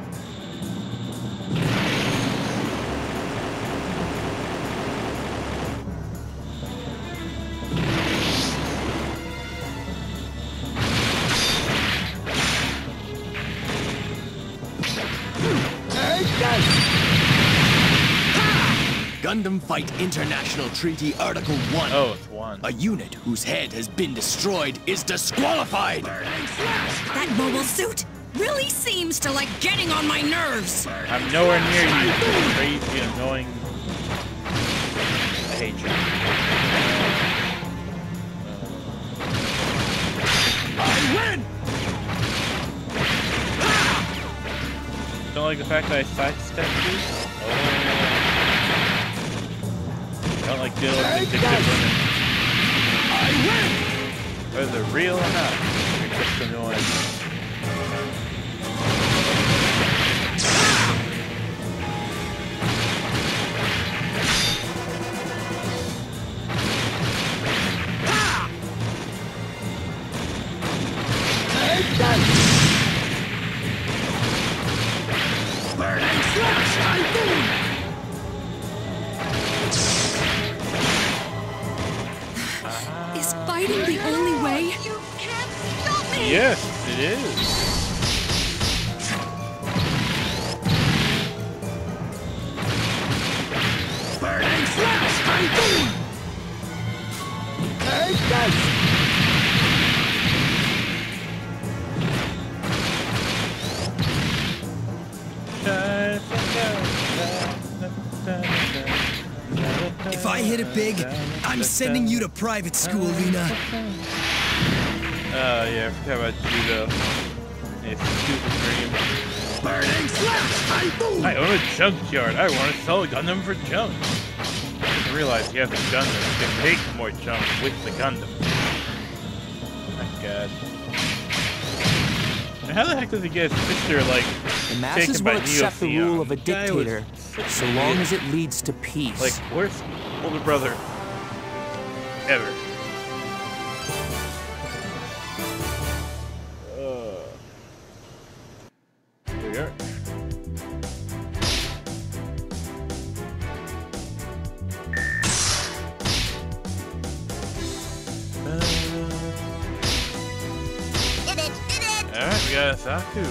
Gundam Fight International Treaty Article 1. Oh, it's 1. A unit whose head has been destroyed is disqualified! That mobile suit really seems to like getting on my nerves. I'm nowhere near you, you crazy, annoying... I hate you. I win! Don't like the fact that I sidestepped you? Oh. I don't like dealing with vindictive women. I win! Whether they're real or not, they're just annoying. Burning slash typhoon! Is fighting the only way? You can't stop me! Yes, it is. Burning slash typhoon! Take this! If I hit it big, I'm sending you to private school, Luna. Oh yeah, I forgot about judo. It's stupid dream. Burning slash typhoon! I own a junkyard. I want to sell a Gundam for junk. I didn't realize you have the Gundam. You can make more junk with the Gundam. My god. And how the heck does he get his sister, like, The masses taken will by accept the Neo rule of a Guy was dictator such so an long idiot. as it leads to peace. Like, worst older brother ever. Here we are. Alright, we got a Saku.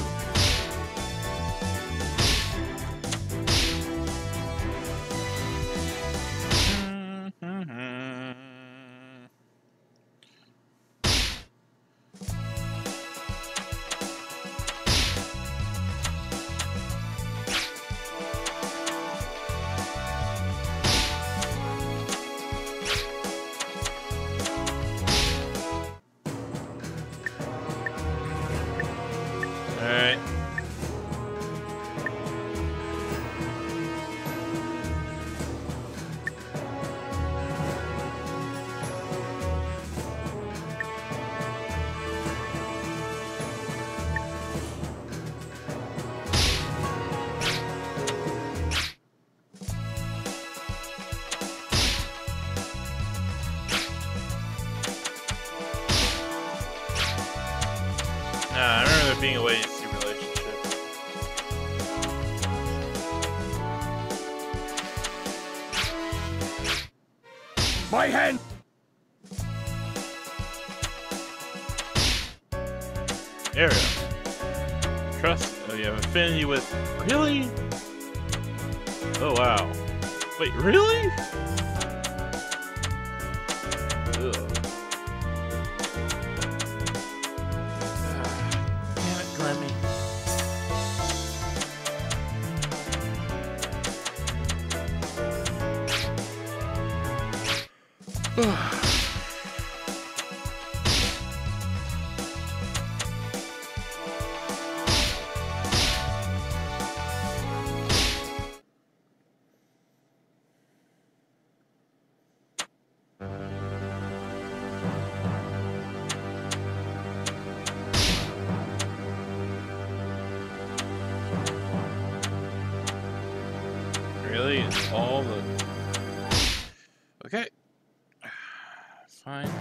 Alright. I remember there being a way to see relationships. My hand! There we go. Trust. Oh, you have affinity with. Really? Oh, wow. Wait, really? Ugh. Damn it, Glemmy. Really? It's all the... Okay. fine.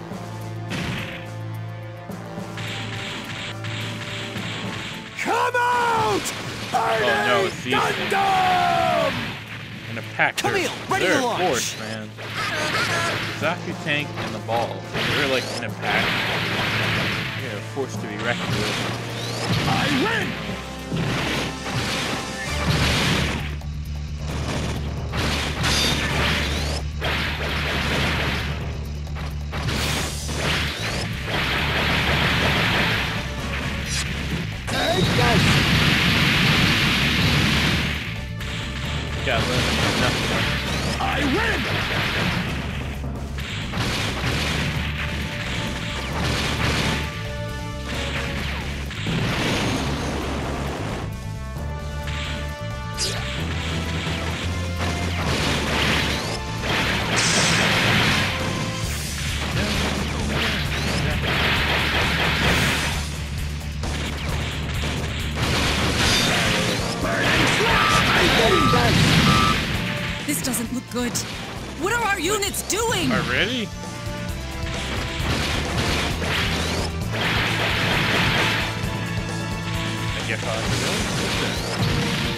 Come out! Oh no, it's these Gundam! in a pack. Camille, ready they're to launch. Force, man. Zaku Tank and the ball. They're like in a pack. They're a force to be reckoned with. I win! Got nothing. I win! This doesn't look good. What are our units doing? Already? I guess I'll have to go.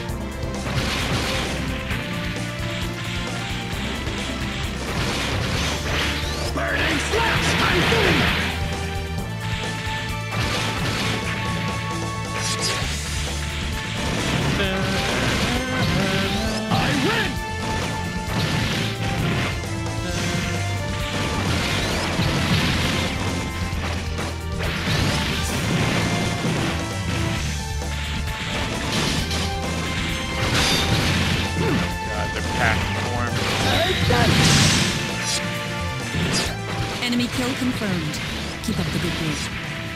Burning slash! Typhoon! I win! God, they're packed form. Enemy kill confirmed. Keep up the good work.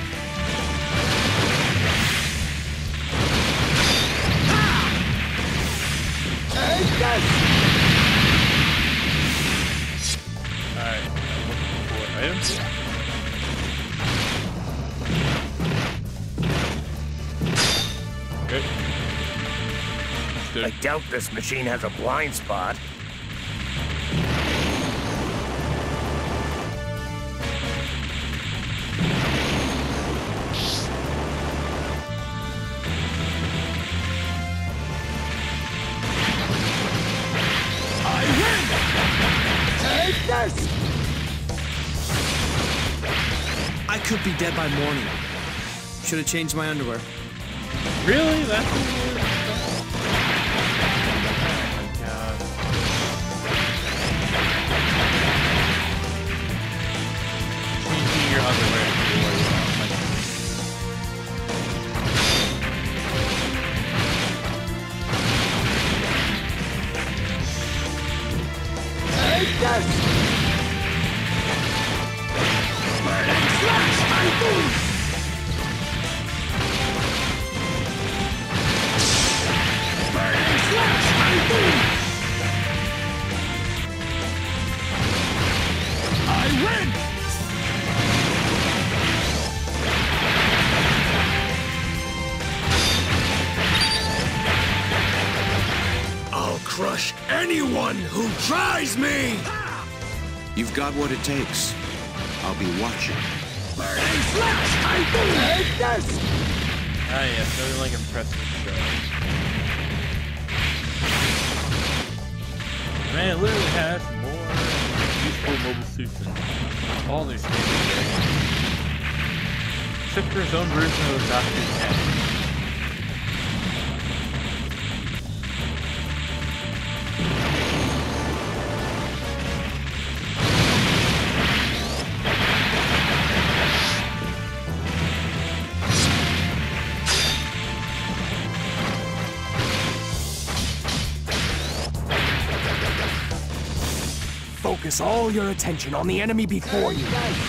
Alright, I'm looking for items. Good. Good. I doubt this machine has a blind spot. I could be dead by morning. Should have changed my underwear. Really? That's what it is? Oh my god. Changing your underwear to what you want. Burning slash! Typhoon! Burning slash! Typhoon! I win! I'll crush anyone who tries me! You've got what it takes. I'll be watching. Burning slash! Typhoon! Yes! Ah yes, nothing like impressive show. Man, it literally has more useful mobile suits than all their standard variants. Except for his own version of the Zaku Tank. Focus all your attention on the enemy before you.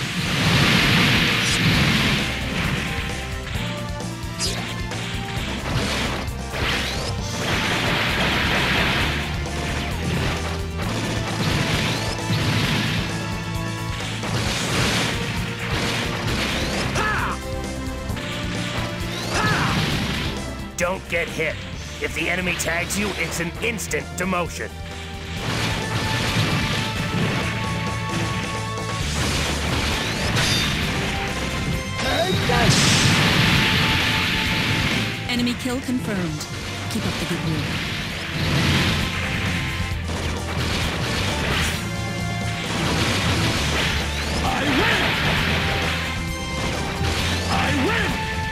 Don't get hit. If the enemy tags you, it's an instant demotion. kill confirmed. Keep up the good work. I win! I win!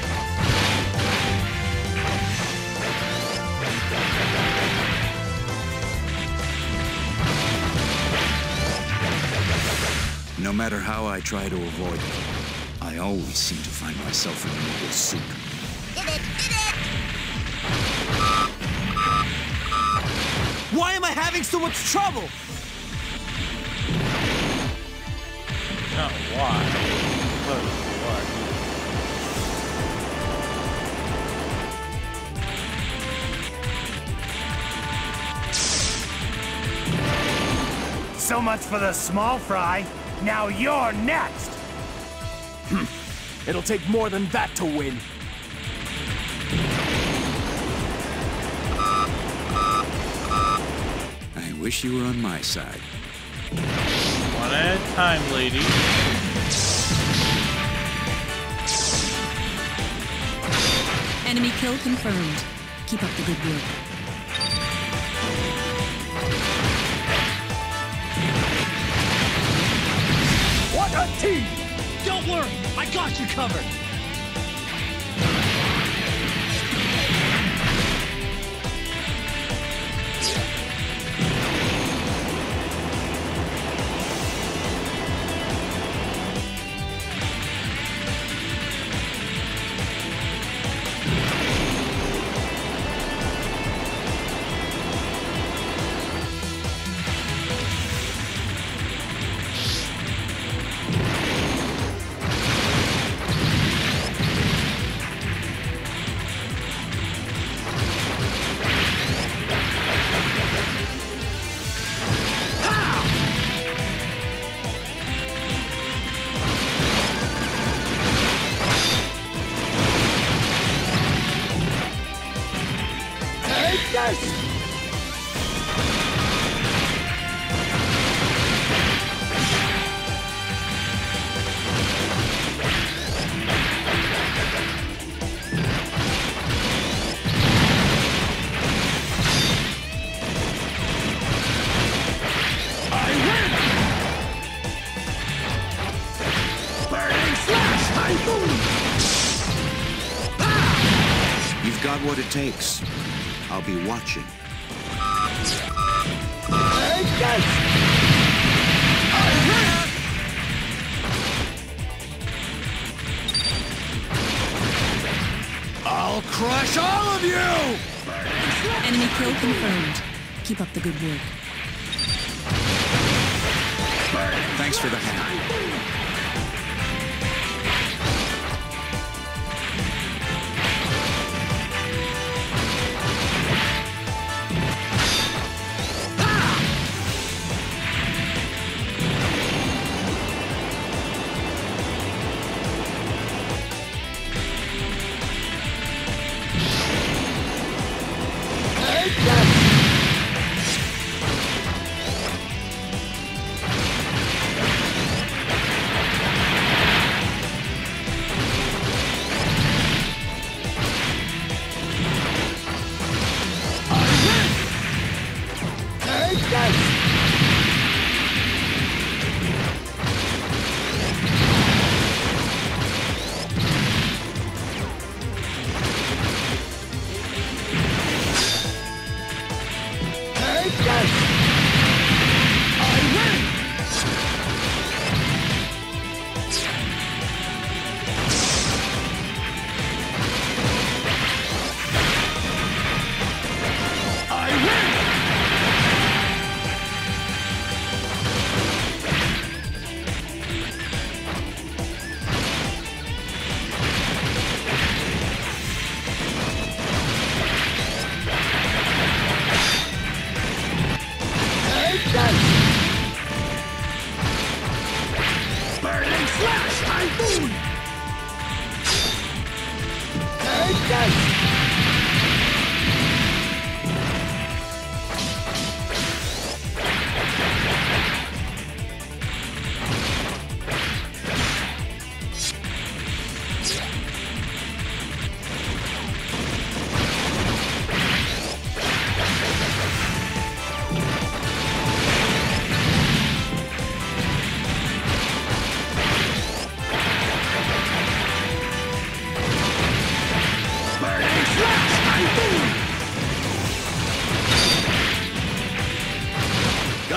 No matter how I try to avoid it, I always seem to find myself in a mobile suit. Why am I having so much trouble? Not why. But what? So much for the small fry. Now you're next! It'll take more than that to win. I wish you were on my side. One at a time, lady. Enemy kill confirmed. Keep up the good work. What a team! Don't worry, I got you covered! You've got what it takes. I'll be watching. I'll crush all of you! Enemy kill confirmed. Keep up the good work. Thanks for the hand.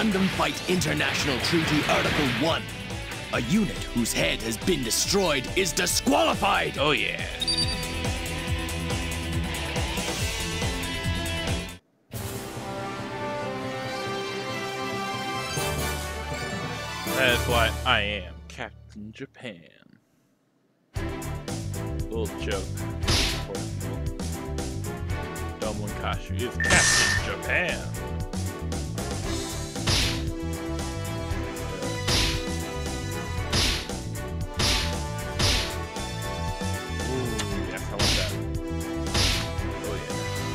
Gundam Fight International Treaty Article 1. A unit whose head has been destroyed is disqualified! Oh yeah. That is why I am Captain Japan. Little joke. Dumb Kashi is Captain Japan. Ooh, yes, I want that. Oh yeah.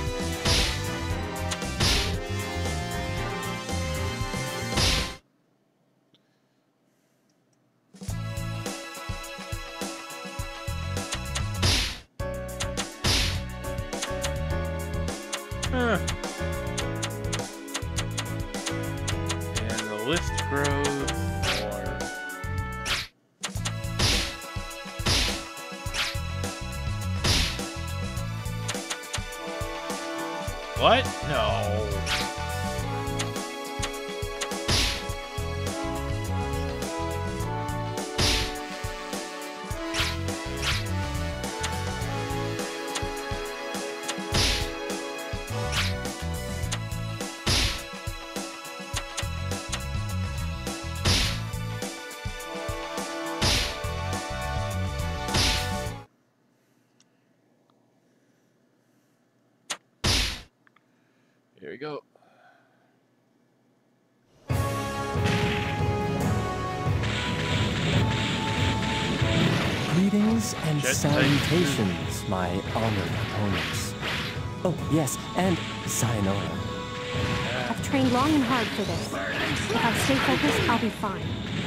And the list grows more. What? No. Here we go. Greetings and Jet salutations, my honored opponents. Oh, yes, and sayonara. I've trained long and hard for this. If I stay focused, I'll be fine.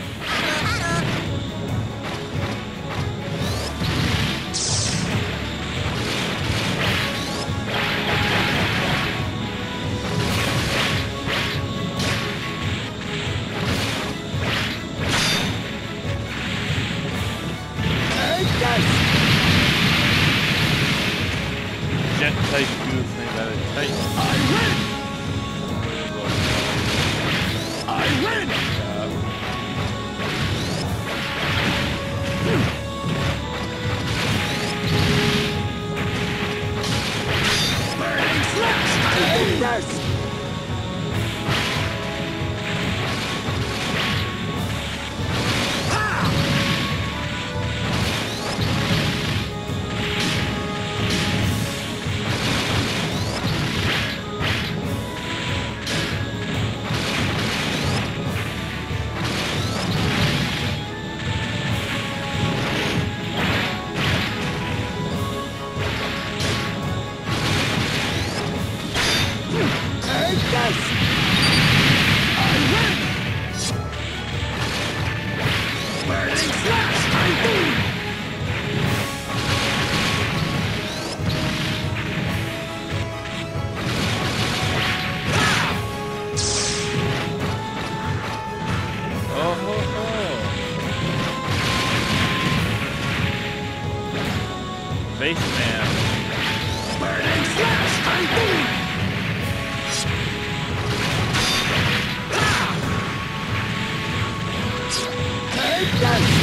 Jet type goose thing that is tight. I win! Burning slash! I hate this! Spaceman. Burning slash! Take this!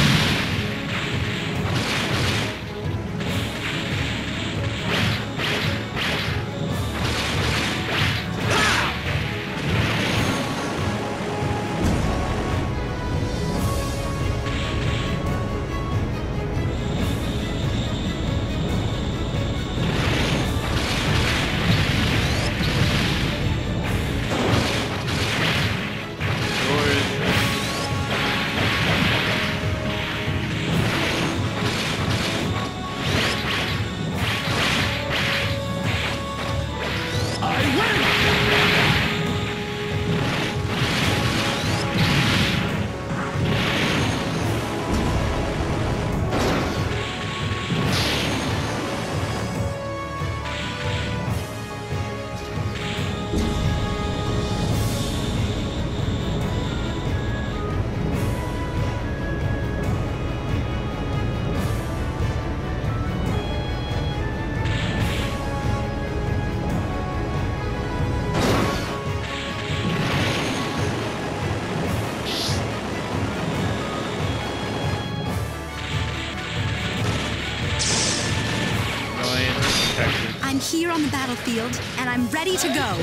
here on the battlefield, and I'm ready to go.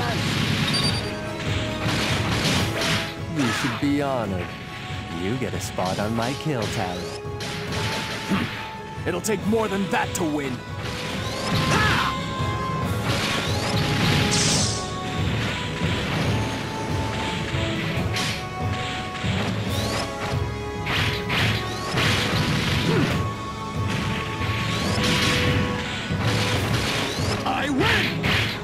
You should be honored. You get a spot on my kill tally. It'll take more than that to win. I win!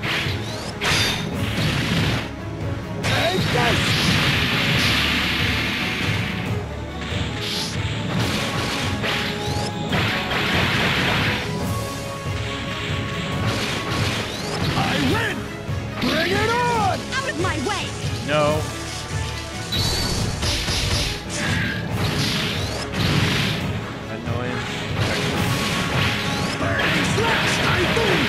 Take this! Bring it on! Out of my way! No. Annoying. Burning slash typhoon!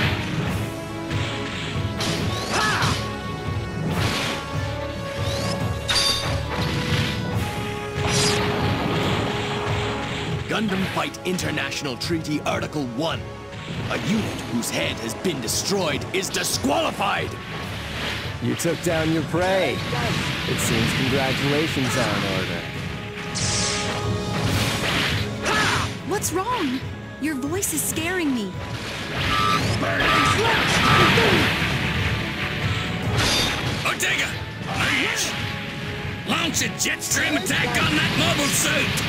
Gundam Fight International Treaty Article 1. A unit whose head has been destroyed is disqualified! You took down your prey. It seems congratulations are in order. What's wrong? Your voice is scaring me. Ortega! Launch a jet stream attack on that mobile suit!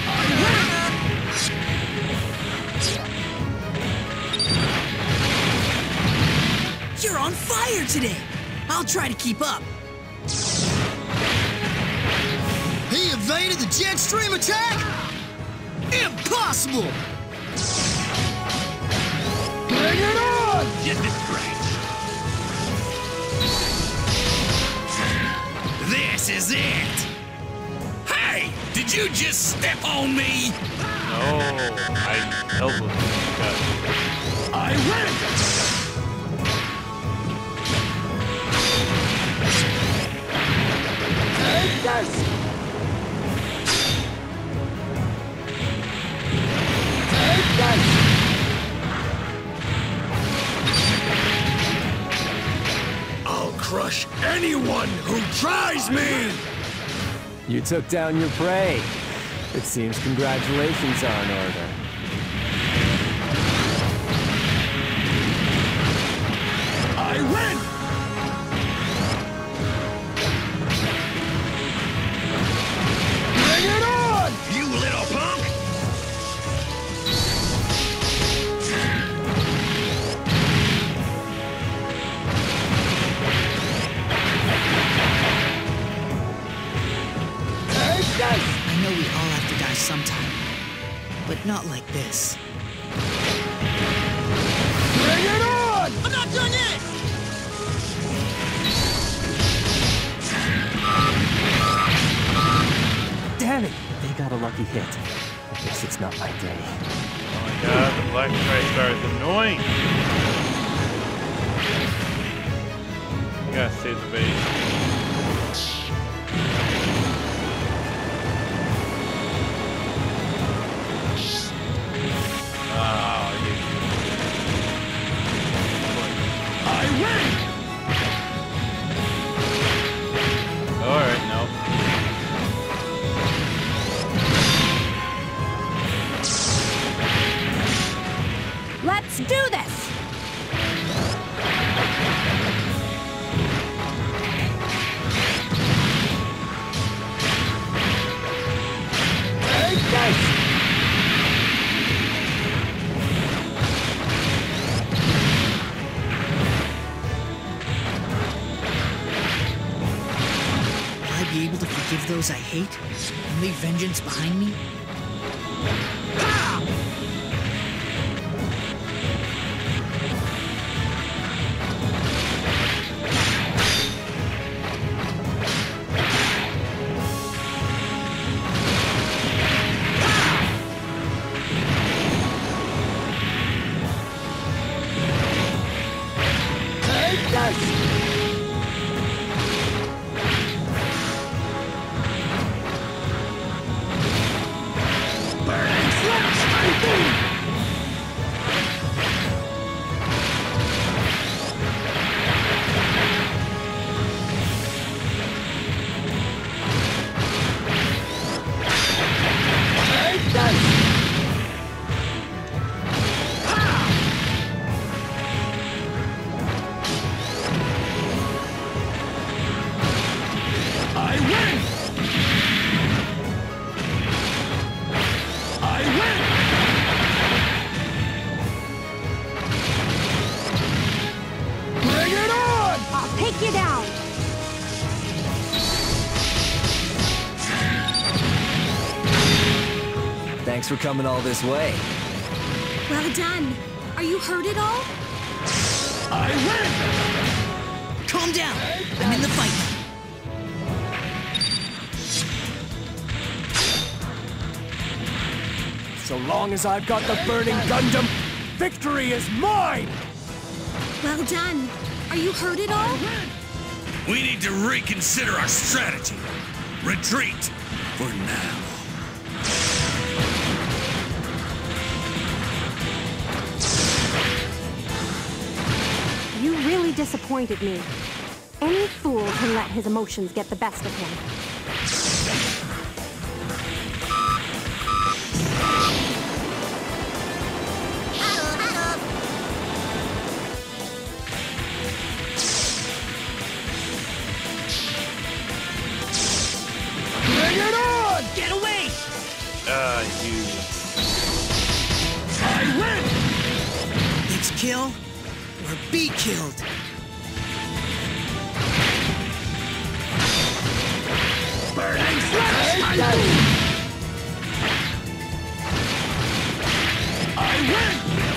You're on fire today! I'll try to keep up. He evaded the jet stream attack? Impossible! Bring it on! This is great! This is it! Hey! Did you just step on me? No, I elbowed you. I win! Take this! Take this! I'll crush anyone who tries me! You took down your prey. It seems congratulations are in order. I win! Bring it on! You little punk! Take this! I know we all have to die sometime, but not like this. Bring it on! I'm not done yet! Damn it! They got a lucky hit. I guess it's not my day. Oh my god, the black TriStar is annoying! You gotta save the base. I win! Alright, no. Let's do this! Take this! Will I be able to forgive those I hate and leave vengeance behind me? Take this! Thanks for coming all this way. Well done. Are you hurt at all? I win! Calm down. I'm in the fight. So long as I've got the burning Gundam, victory is mine! Well done. Are you hurt at all? We need to reconsider our strategy. Retreat for now. You really disappointed me. Any fool can let his emotions get the best of him. Bring it on! Get away! You. I win! It's kill or be killed. Burning flash! I win!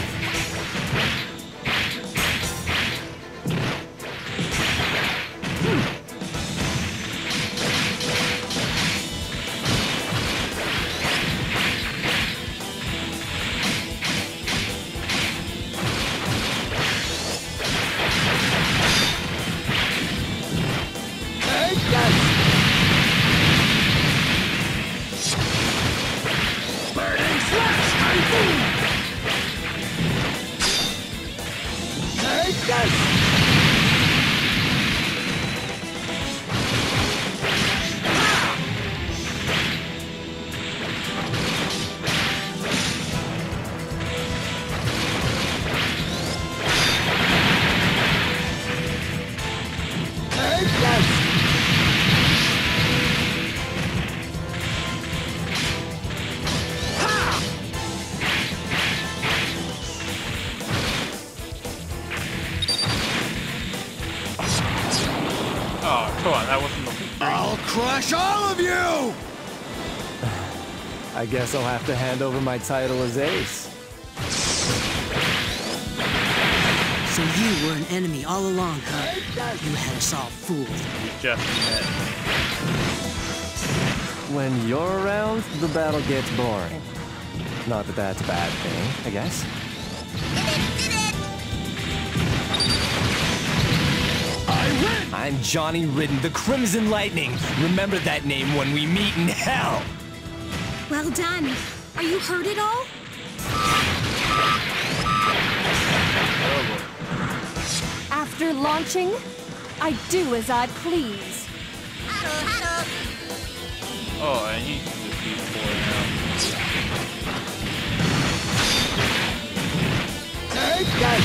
Oh, come on, that wasn't the I'll crush all of you! I guess I'll have to hand over my title as ace. So you were an enemy all along, huh? You had us all fooled. You just met. When you're around, the battle gets boring. Not that that's a bad thing, I guess. I'm Johnny Ridden, the Crimson Lightning. Remember that name when we meet in hell. Well done. Are you hurt at all? After launching, I do as I please. Oh, and you can defeat 4 now. Take that!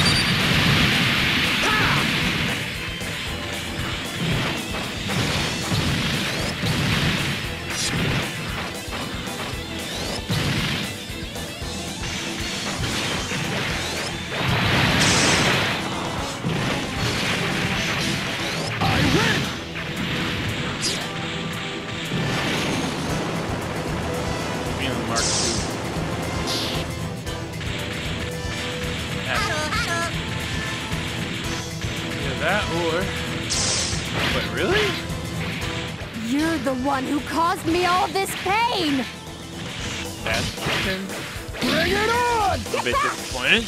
Wait, really? You're the one who caused me all this pain! That's chicken. Bring it on! A bit disappointed.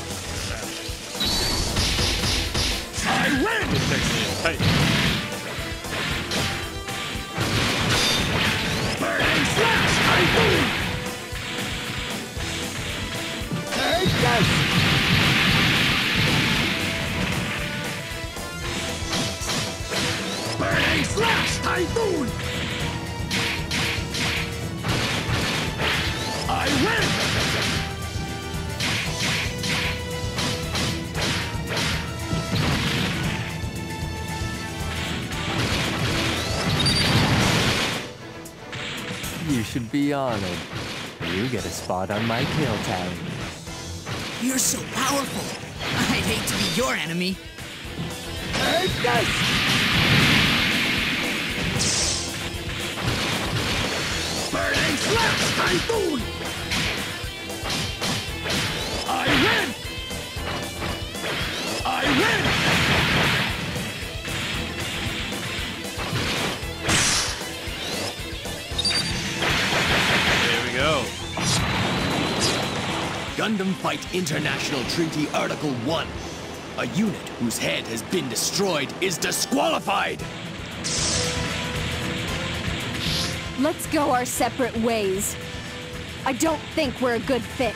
I win! It's actually a tight. Burning flash! I win! Take that! Burning Flash Typhoon! I win! You should be honored. You get a spot on my kill tally. You're so powerful. I'd hate to be your enemy. Take this! Burning Flash Typhoon! Gundam Fight International Treaty Article 1. A unit whose head has been destroyed is disqualified! Let's go our separate ways. I don't think we're a good fit.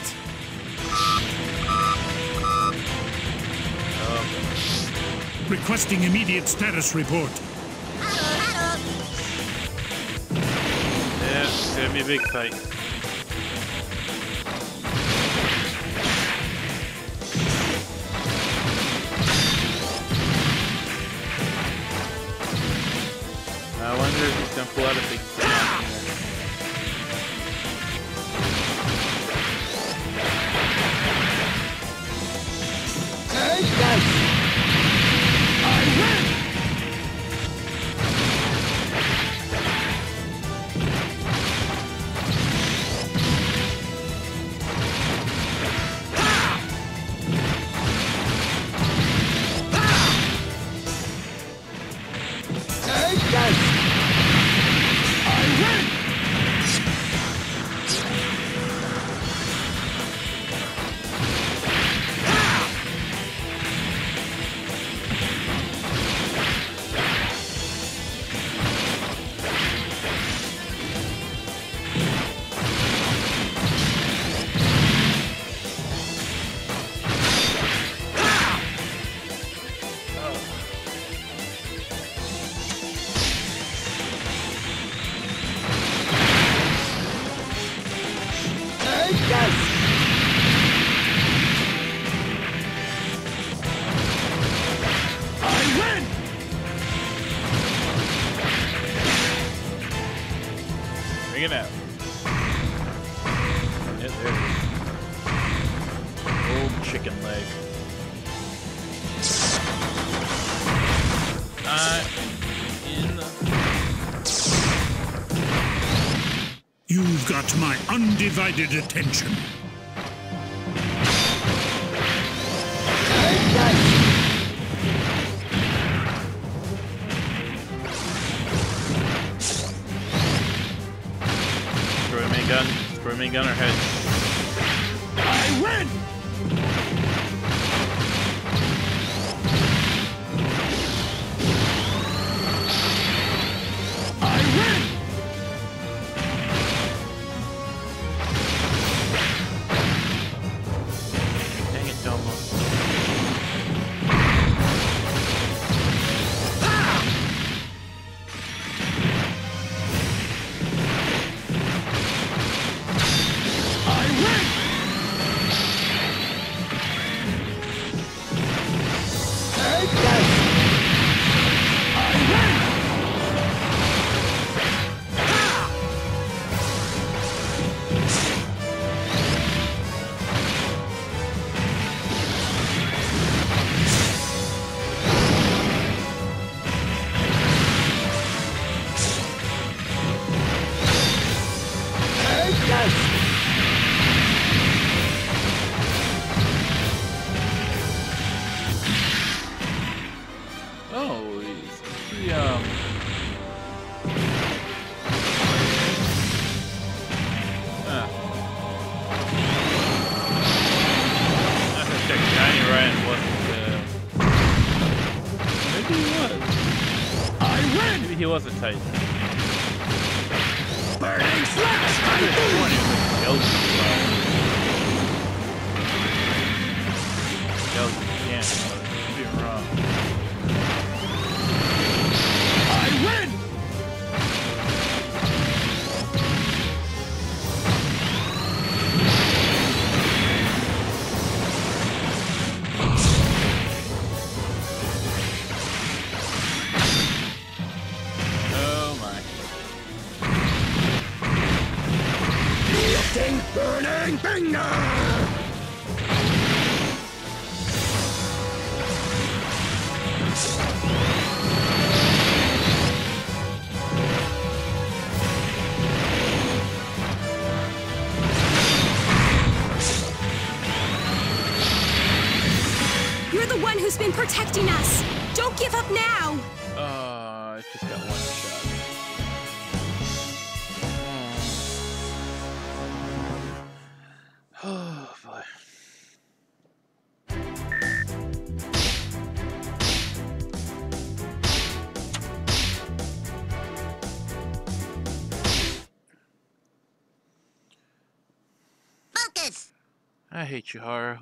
Requesting immediate status report. Yeah, it's gonna be a big fight. I wonder if he's gonna pull out a big thing. Bring it out. Yeah, there it is. Old chicken leg. You've got my undivided attention. Destroy main gun or head. I win! I win! Dang it, Domo. Oh, he's pretty, Not gonna check Johnny Ryan wasn't, maybe he was. I win! Maybe he was a Titan. Burning slash! I You're wrong. I win! Oh my. Lifting burning finger! You're the one who's been protecting us. Don't give up now. I just got one shot. this! I hate you, Haru.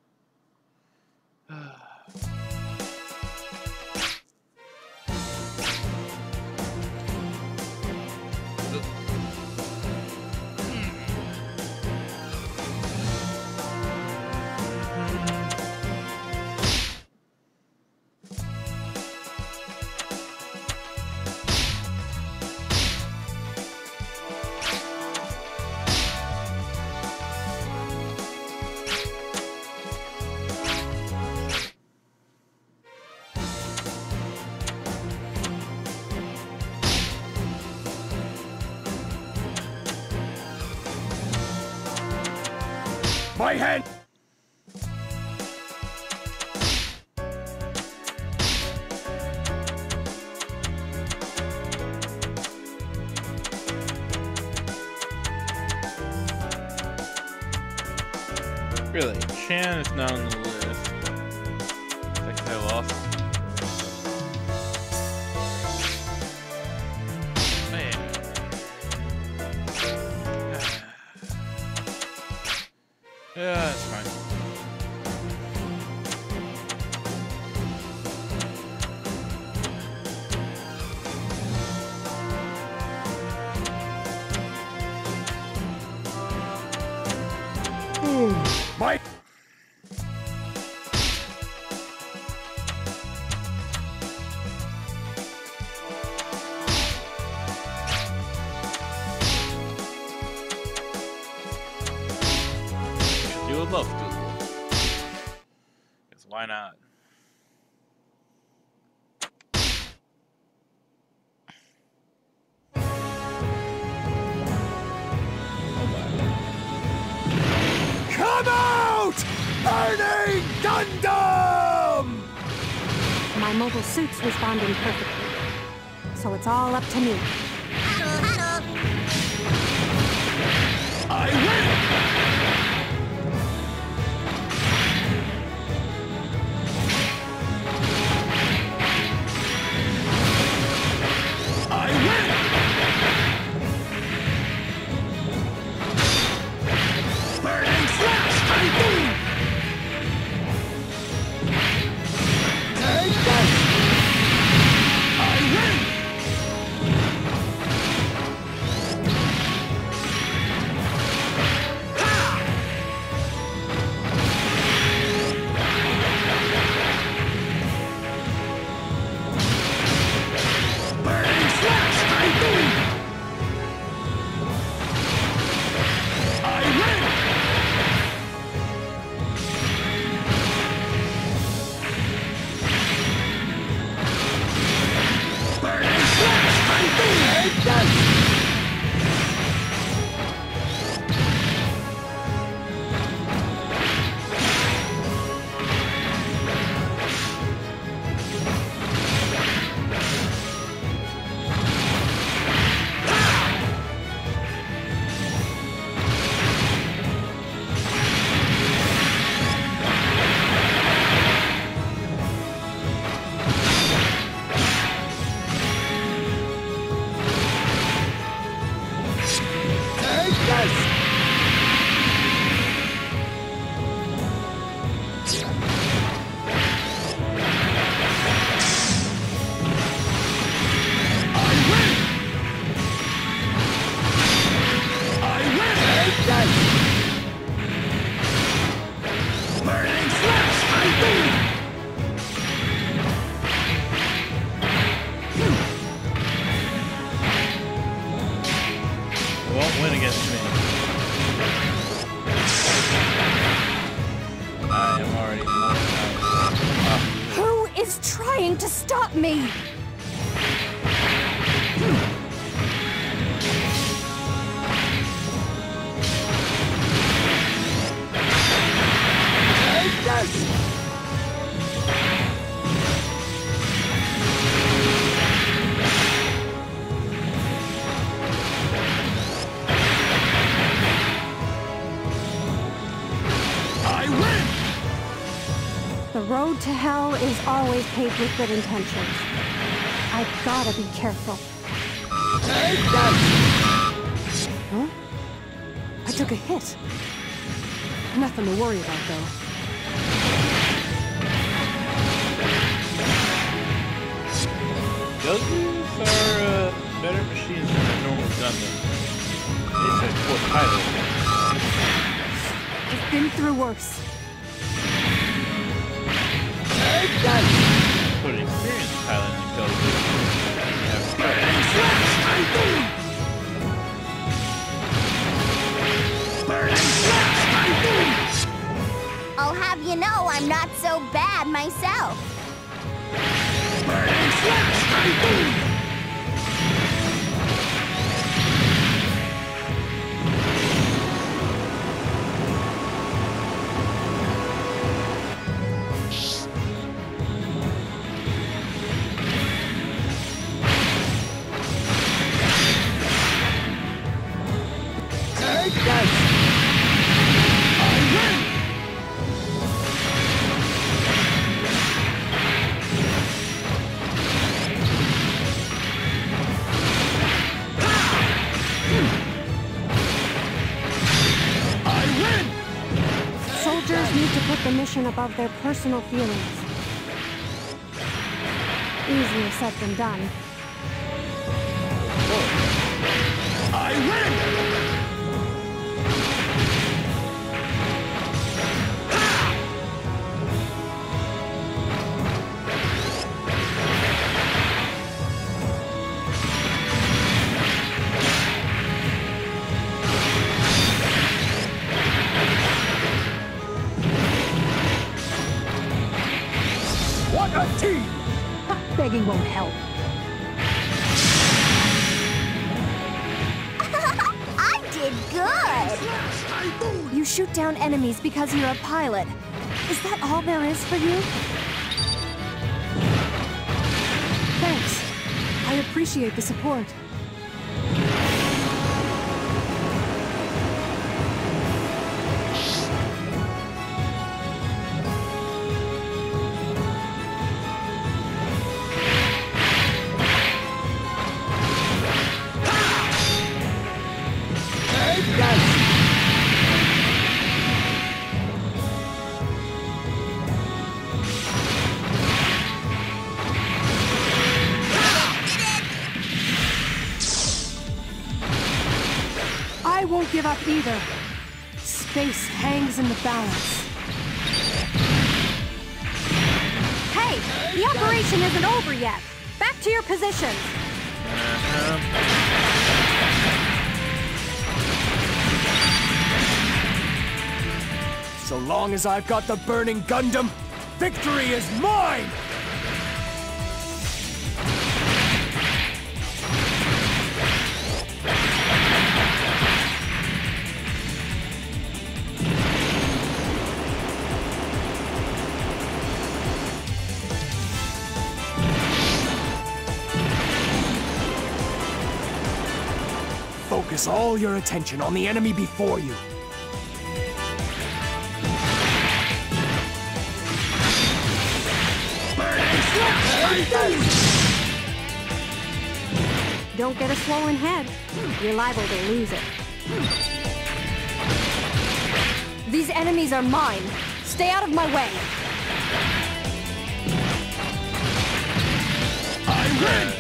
My hand! Really, Chan is not on the list. I think I lost. Yeah, that's fine. My... You would love to. Because why not? Come out! Burning Gundam! My mobile suit's responding perfectly, so it's all up to me. I win! To stop me! I win! The road to hell is always paved with good intentions. I've gotta be careful. Take that! Huh? I took a hit. Nothing to worry about, though. Gundams are better machines than a normal Gundam. They said poor pilot. I've been through worse. Put an experienced pilot in the Gundam. I'll have you know I'm not so bad myself. The mission above their personal feelings. Easier said than done. I win! Begging won't help. I did good! You shoot down enemies because you're a pilot. Is that all there is for you? Thanks. I appreciate the support. I won't give up either. Space hangs in the balance. Hey! The operation isn't over yet! Back to your positions! So long as I've got the burning Gundam, victory is mine! Focus all your attention on the enemy before you. Don't get a swollen head. You're liable to lose it. These enemies are mine. Stay out of my way. I win!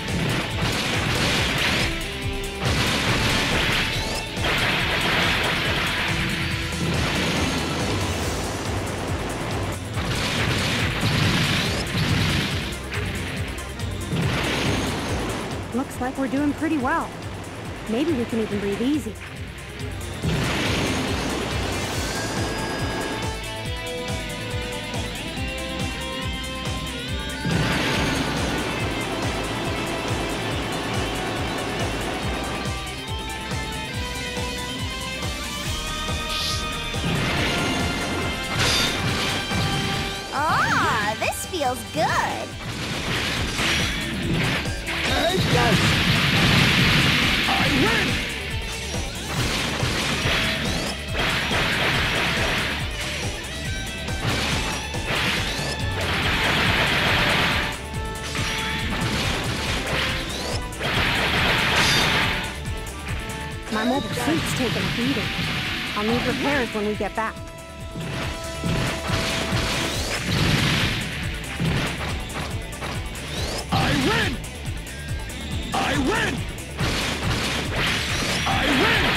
Looks like we're doing pretty well. Maybe we can even breathe easy. Ah, this feels good. I win! My mobile suit's taking a beating. I'll need repairs when we get back. I win! I win! I win!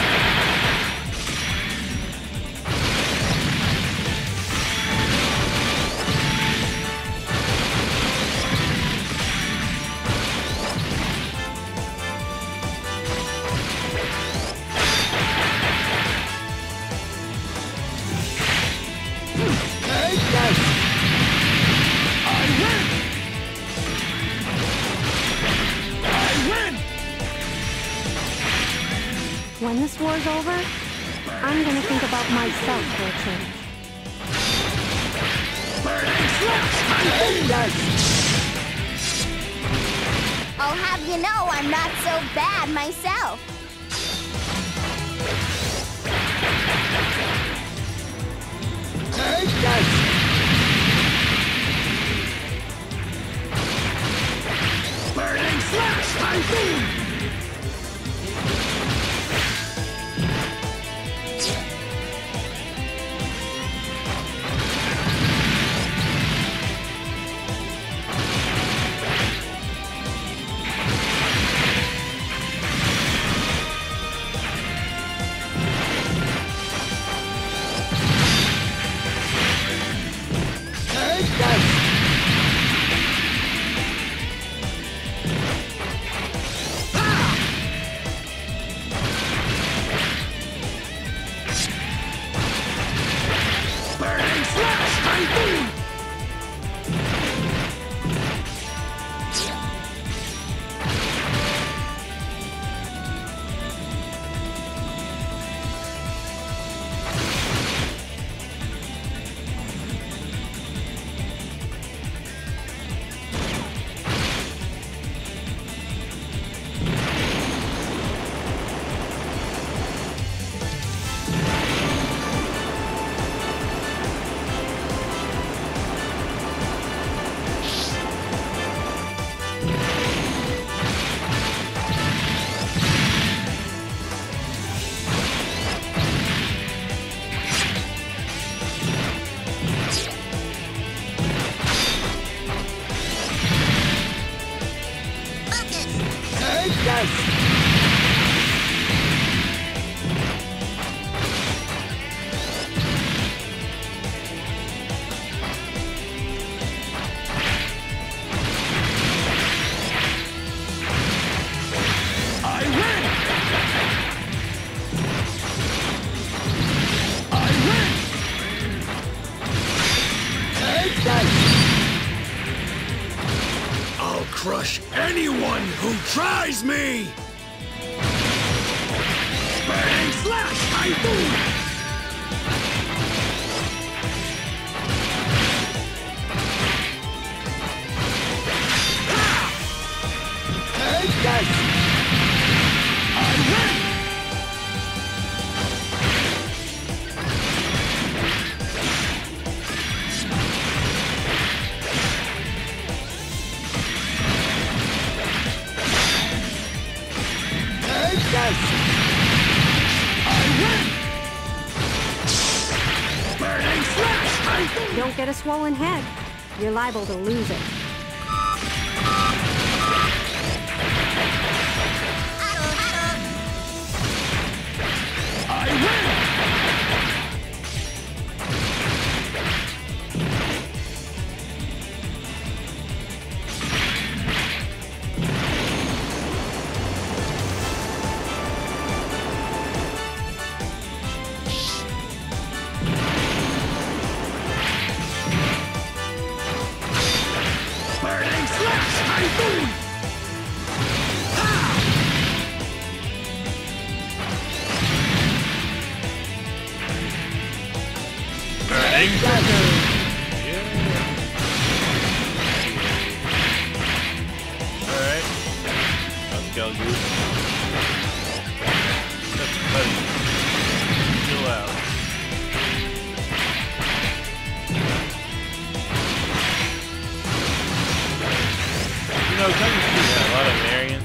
When this war's over, I'm gonna think about myself for a change. I'll have you know I'm not so bad myself. Burning Slash Typhoon! I'll crush anyone who tries me! Burning Slash Typhoon! Don't get a swollen head. You're liable to lose it.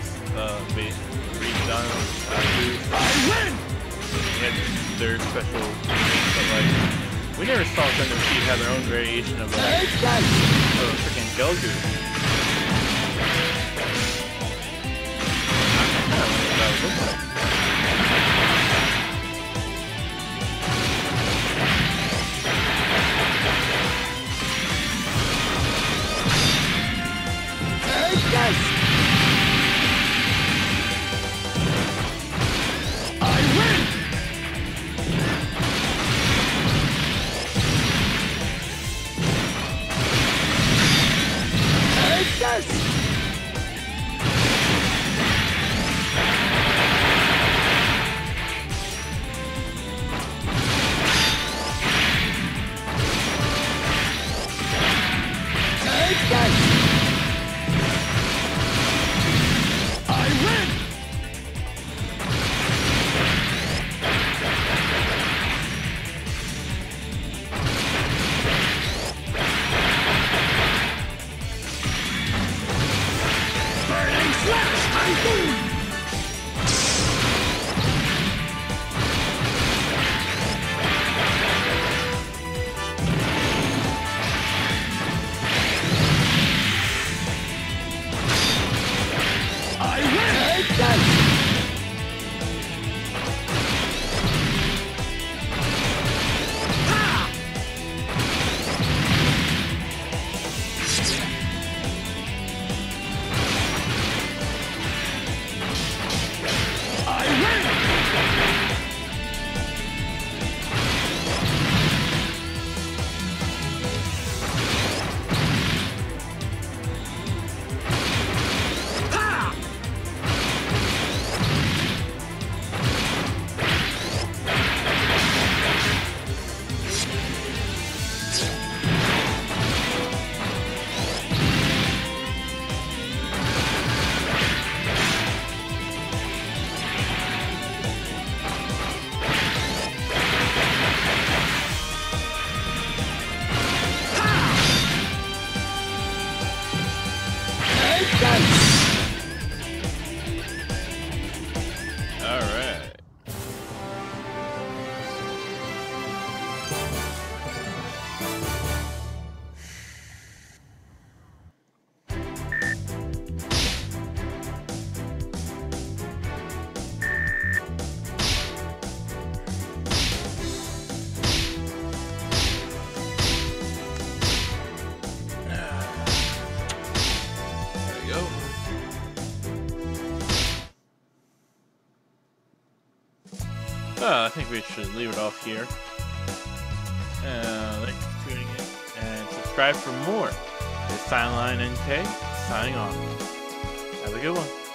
Their special We never saw Gundam Seed have their own variation of freaking Gelgu. I don't know what that would look like. I think we should leave it off here. Thanks for tuning in and subscribe for more. It's Sideline NK signing off. Have a good one.